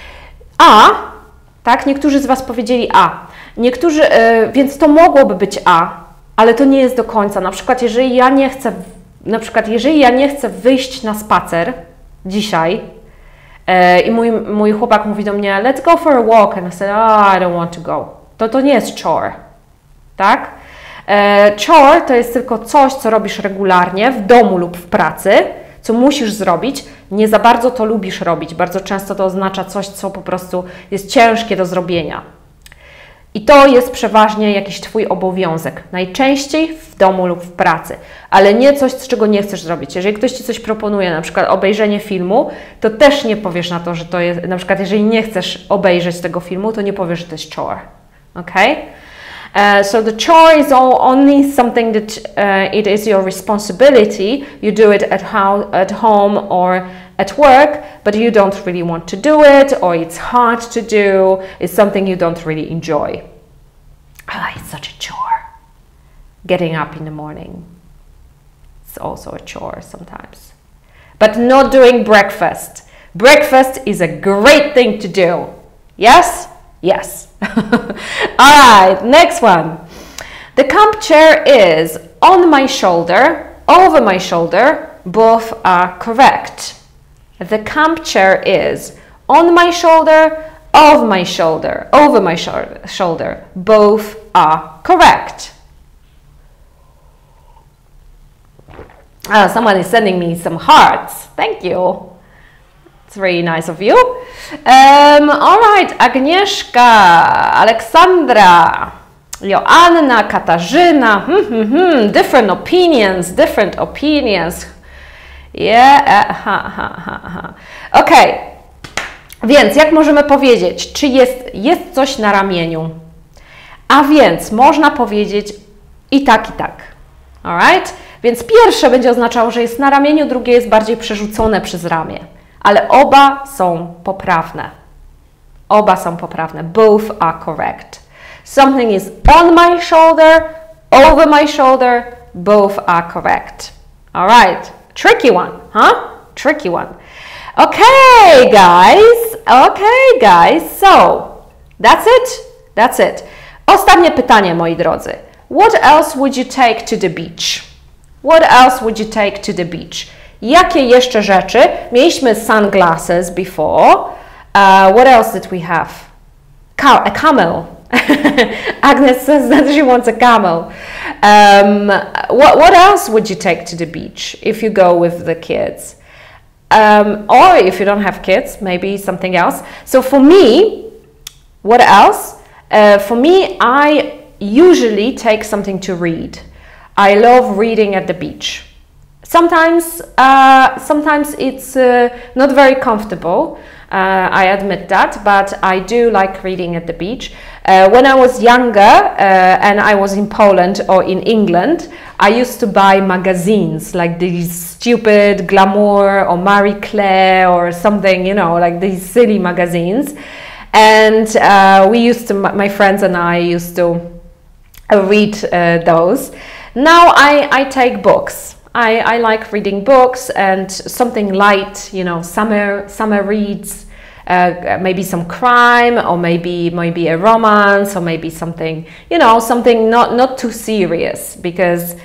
Tak, niektórzy z Was powiedzieli niektórzy, więc to mogłoby być ale to nie jest do końca. Na przykład, jeżeli ja nie chcę wyjść na spacer dzisiaj i mój chłopak mówi do mnie, let's go for a walk, and I said, I don't want to go. To nie jest chore, tak? Chore to jest tylko coś, co robisz regularnie w domu lub w pracy, co musisz zrobić. Nie za bardzo to lubisz robić. Bardzo często to oznacza coś, co po prostu jest ciężkie do zrobienia. I to jest przeważnie jakiś Twój obowiązek. Najczęściej w domu lub w pracy, ale nie coś, z czego nie chcesz zrobić. Jeżeli ktoś Ci coś proponuje, na przykład obejrzenie filmu, to też nie powiesz na to, że to jest, na przykład jeżeli nie chcesz obejrzeć tego filmu, to nie powiesz, że to jest chore. Okay? So the chore is only something that it is your responsibility. You do it at home or at work, but you don't really want to do it, or it's hard to do. It's something you don't really enjoy. It's such a chore. Getting up in the morning. It's also a chore sometimes. But not doing breakfast. Breakfast is a great thing to do. Yes? Yes. All right, next one. The camp chair is on my shoulder, over my shoulder, both are correct. The camp chair is on my shoulder, of my shoulder, over my shoulder, both are correct. Someone is sending me some hearts. Thank you. It's really nice of you. All right, Agnieszka, Aleksandra, Joanna, Katarzyna. Different opinions. Yeah. Okay. Więc jak możemy powiedzieć, czy jest coś na ramieniu? A więc można powiedzieć i tak, i tak. All right? Więc pierwsze będzie oznaczało, że jest na ramieniu, drugie jest bardziej przerzucone przez ramię. Ale oba są poprawne. Oba są poprawne. Both are correct. Something is on my shoulder, over my shoulder, both are correct. All right. Tricky one, huh? Tricky one. Okay, guys. So, that's it. Ostatnie pytanie, moi drodzy. What else would you take to the beach? Jakie jeszcze rzeczy? Mieliśmy sunglasses before. What else did we have? A camel. Agnes says that she wants a camel. What else would you take to the beach if you go with the kids? Or if you don't have kids, maybe something else. So for me, what else? For me, I usually take something to read. I love reading at the beach. Sometimes it's not very comfortable. I admit that, but I do like reading at the beach. When I was younger and I was in Poland or in England, I used to buy magazines like these stupid Glamour or Marie Claire or something, you know, like these silly magazines. And my friends and I used to read those. Now I take books. I like reading books and something light, you know, summer reads, maybe some crime, or maybe a romance, or maybe something, you know, something not too serious, because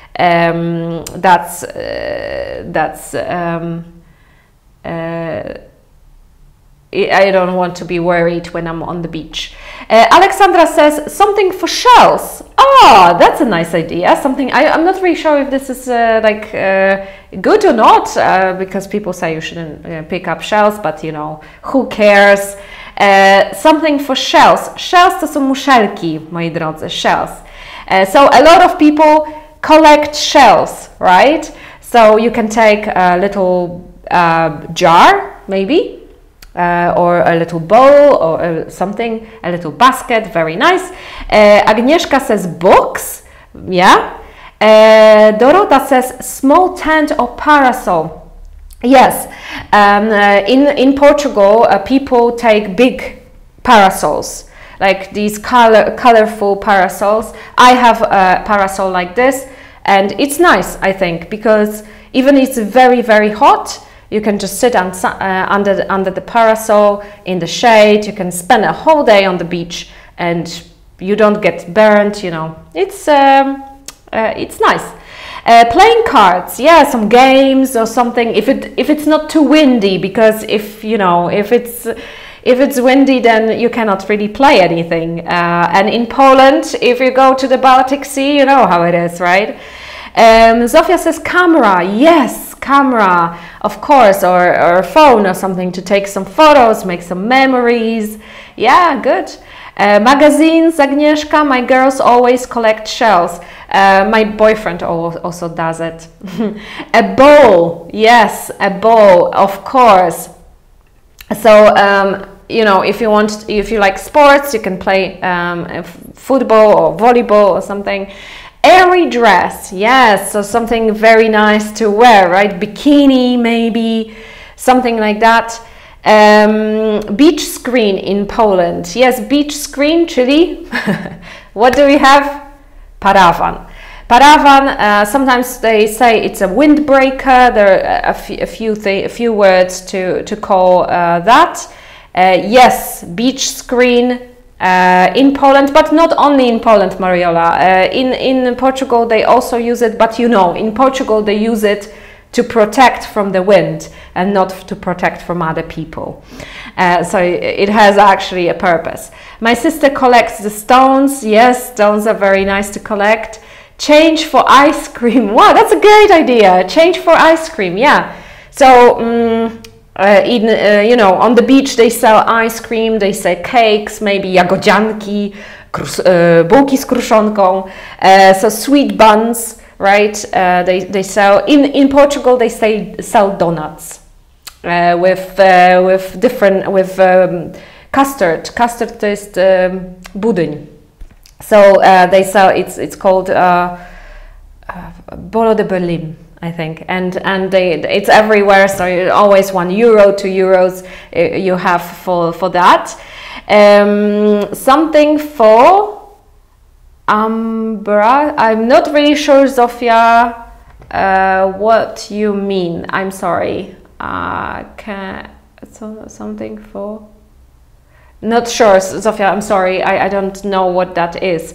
I don't want to be worried when I'm on the beach. Alexandra says something for shells. Oh, that's a nice idea. Something I'm not really sure if this is good or not, because people say you shouldn't pick up shells, but you know, who cares? Something for shells. Shells to są muszelki, moi drodzy, shells. So a lot of people collect shells, right? So you can take a little jar, maybe. Or a little bowl or something, a little basket, very nice. Agnieszka says books, yeah. Dorota says small tent or parasol. Yes, in Portugal, people take big parasols, like these colorful parasols. I have a parasol like this, and it's nice, I think, because even it's very, very hot, You can just sit under the parasol in the shade. You can spend a whole day on the beach and you don't get burnt, you know. It's nice. Playing cards, yeah, some games or something. If it's not too windy, because if it's windy, then you cannot really play anything. And in Poland, if you go to the Baltic Sea, you know how it is, right? Zofia says camera. Yes, camera, of course, or a phone or something to take some photos, make some memories. Yeah, good. Magazines, Agnieszka. My girls always collect shells. My boyfriend also does it. A bowl. Yes, a bowl, of course. So, you know, if you like sports, you can play football or volleyball or something. Airy dress, yes, so something very nice to wear, right? Bikini, maybe, something like that. Beach screen in Poland. Yes, beach screen, czyli what do we have? Paravan. Paravan, sometimes they say it's a windbreaker. There are a few words to call that. Yes, beach screen in Poland, but not only in Poland, Mariola. In Portugal they also use it, but you know, in Portugal they use it to protect from the wind and not to protect from other people. So it has actually a purpose. My sister collects the stones. Yes, stones are very nice to collect. Change for ice cream. Wow, that's a great idea. Change for ice cream, yeah. So you know, on the beach they sell ice cream, they sell cakes, maybe jagodzianki, bułki z kruszonką, so sweet buns, right? They sell in Portugal. They sell donuts with custard. Custard to jest budyń. So they sell. It's called Bolo de Berlin, I think, and it's everywhere. So always €1, €2 you have for that. Something for Umbra. I'm not really sure, Zofia, what you mean. I'm sorry. Something for. Not sure, Zofia, I'm sorry, I don't know what that is.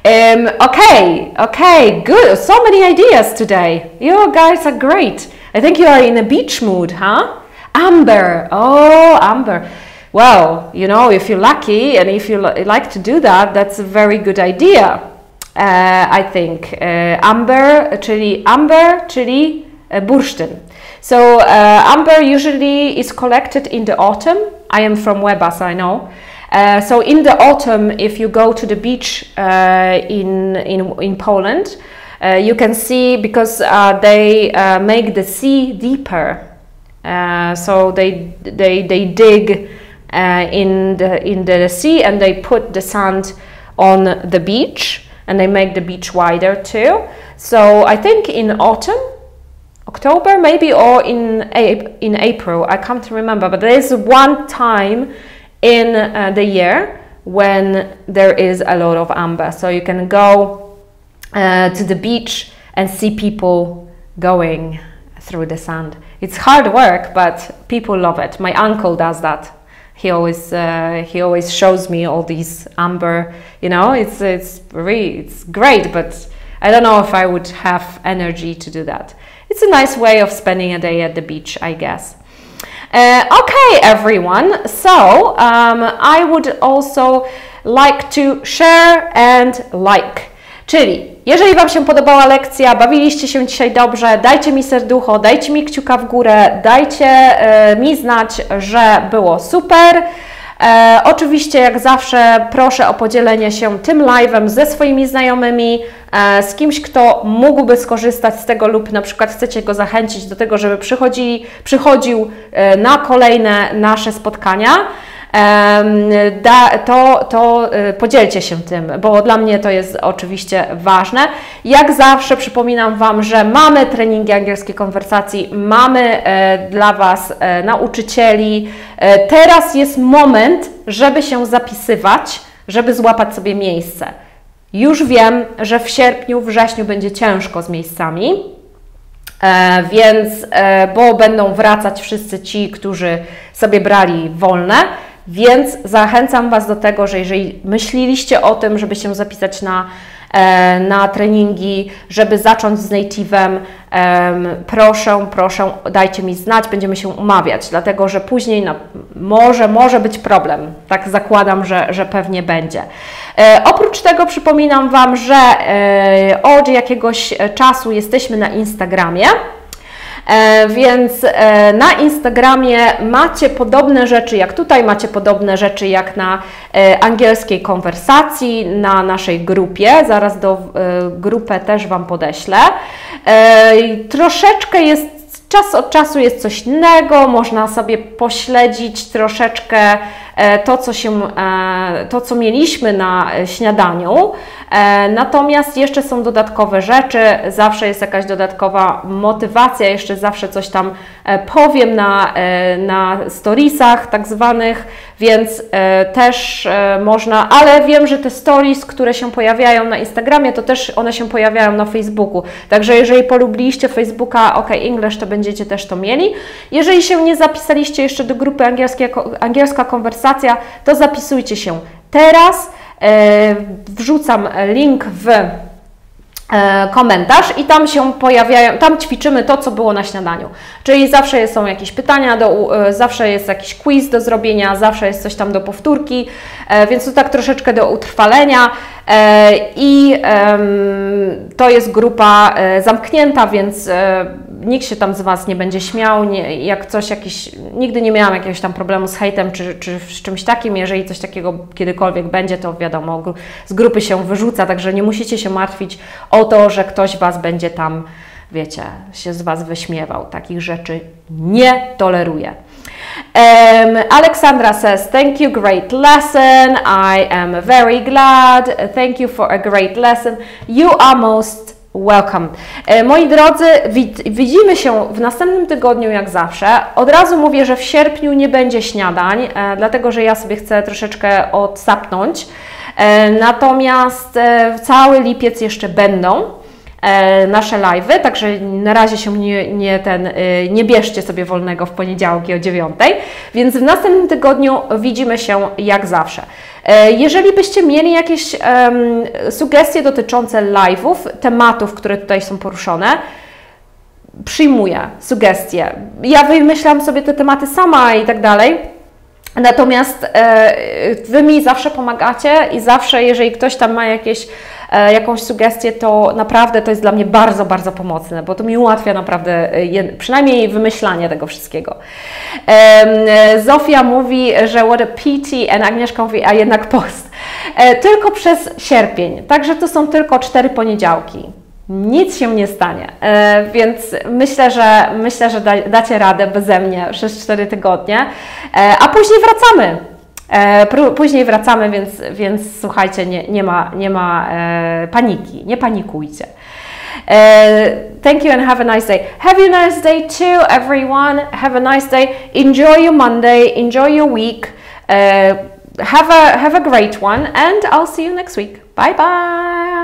Okay, good. So many ideas today. You guys are great. I think you are in a beach mood, huh? Amber. Oh, amber. Well, you know, if you're lucky and if you like to do that, that's a very good idea, I think. Amber, czyli bursztyn. So amber usually is collected in the autumn. I am from Łeba, so I know. So in the autumn, if you go to the beach in Poland, you can see, because they make the sea deeper. So they dig in the sea and they put the sand on the beach and they make the beach wider too. So I think in autumn, October maybe, or in April, I can't remember, but there is one time in the year when there is a lot of amber, so you can go to the beach and see people going through the sand. It's hard work, but people love it. My uncle does that. He always shows me all these amber, you know, it's great, but I don't know if I would have energy to do that. It's a nice way of spending a day at the beach, I guess. Okay, everyone. So I would also like to share and like. Czyli jeżeli Wam się podobała lekcja, bawiliście się dzisiaj dobrze, dajcie mi serducho, dajcie mi kciuka w górę, dajcie mi znać, że było super. Oczywiście, jak zawsze, proszę o podzielenie się tym live'em ze swoimi znajomymi, z kimś, kto mógłby skorzystać z tego lub na przykład chcecie go zachęcić do tego, żeby przychodził na kolejne nasze spotkania. Podzielcie się tym, bo dla mnie to jest oczywiście ważne. Jak zawsze przypominam Wam, że mamy treningi angielskiej konwersacji, mamy dla Was nauczycieli. Teraz jest moment, żeby się zapisywać, żeby złapać sobie miejsce. Już wiem, że w sierpniu, wrześniu będzie ciężko z miejscami, Więc, bo będą wracać wszyscy ci, którzy sobie brali wolne, więc zachęcam Was do tego, że jeżeli myśleliście o tym, żeby się zapisać na treningi, żeby zacząć z native'em, proszę, dajcie mi znać, będziemy się umawiać, dlatego że później może być problem, tak zakładam, że pewnie będzie. Oprócz tego przypominam Wam, że od jakiegoś czasu jesteśmy na Instagramie. Więc na Instagramie macie podobne rzeczy jak tutaj, macie podobne rzeczy jak na angielskiej konwersacji, na naszej grupie. Zaraz grupę też Wam podeślę. Troszeczkę jest, czas od czasu jest coś innego, można sobie pośledzić troszeczkę to, co mieliśmy na śniadaniu. Natomiast jeszcze są dodatkowe rzeczy, zawsze jest jakaś dodatkowa motywacja, jeszcze zawsze coś tam powiem na storiesach tak zwanych, więc też można, ale wiem, że te stories, które się pojawiają na Instagramie, to też one się pojawiają na Facebooku, także jeżeli polubiliście Facebooka OK English, to będziecie też to mieli. Jeżeli się nie zapisaliście jeszcze do grupy Angielska Konwersacja, to zapisujcie się teraz. Wrzucam link w komentarz i tam się pojawiają, tam ćwiczymy to, co było na śniadaniu. Czyli zawsze są jakieś pytania, zawsze jest jakiś quiz do zrobienia, zawsze jest coś tam do powtórki, więc to tak troszeczkę do utrwalenia i to jest grupa zamknięta, więc nikt się tam z Was nie będzie śmiał, jak coś nigdy nie miałam jakiegoś tam problemu z hejtem czy z czymś takim, jeżeli coś takiego kiedykolwiek będzie, to wiadomo, z grupy się wyrzuca, także nie musicie się martwić o to, że ktoś Was będzie tam, wiecie, się z Was wyśmiewał. Takich rzeczy nie toleruję. Alexandra says, thank you, great lesson. I am very glad. Thank you for a great lesson. You are most welcome. Moi drodzy, widzimy się w następnym tygodniu jak zawsze. Od razu mówię, że w sierpniu nie będzie śniadań, dlatego że ja sobie chcę troszeczkę odsapnąć. Natomiast cały lipiec jeszcze będą nasze live'y, także na razie się nie bierzcie sobie wolnego w poniedziałki o 9, więc w następnym tygodniu widzimy się jak zawsze. Jeżeli byście mieli jakieś sugestie dotyczące live'ów, tematów, które tutaj są poruszone, przyjmuję sugestie. Ja wymyślam sobie te tematy sama i tak dalej. Natomiast Wy mi zawsze pomagacie i zawsze, jeżeli ktoś tam ma jakąś sugestię, to naprawdę to jest dla mnie bardzo, bardzo pomocne, bo to mi ułatwia naprawdę przynajmniej wymyślanie tego wszystkiego. Zofia mówi, że what a pity, and Agnieszka mówi, a jednak post. Tylko przez sierpień, także to są tylko 4 poniedziałki. Nic się nie stanie, więc myślę, że dacie radę beze mnie przez 4 tygodnie, a później wracamy. Więc słuchajcie, nie ma paniki, nie panikujcie. Thank you and have a nice day. Have a nice day too, everyone. Have a nice day. Enjoy your Monday, enjoy your week. Have a great one, and I'll see you next week. Bye bye.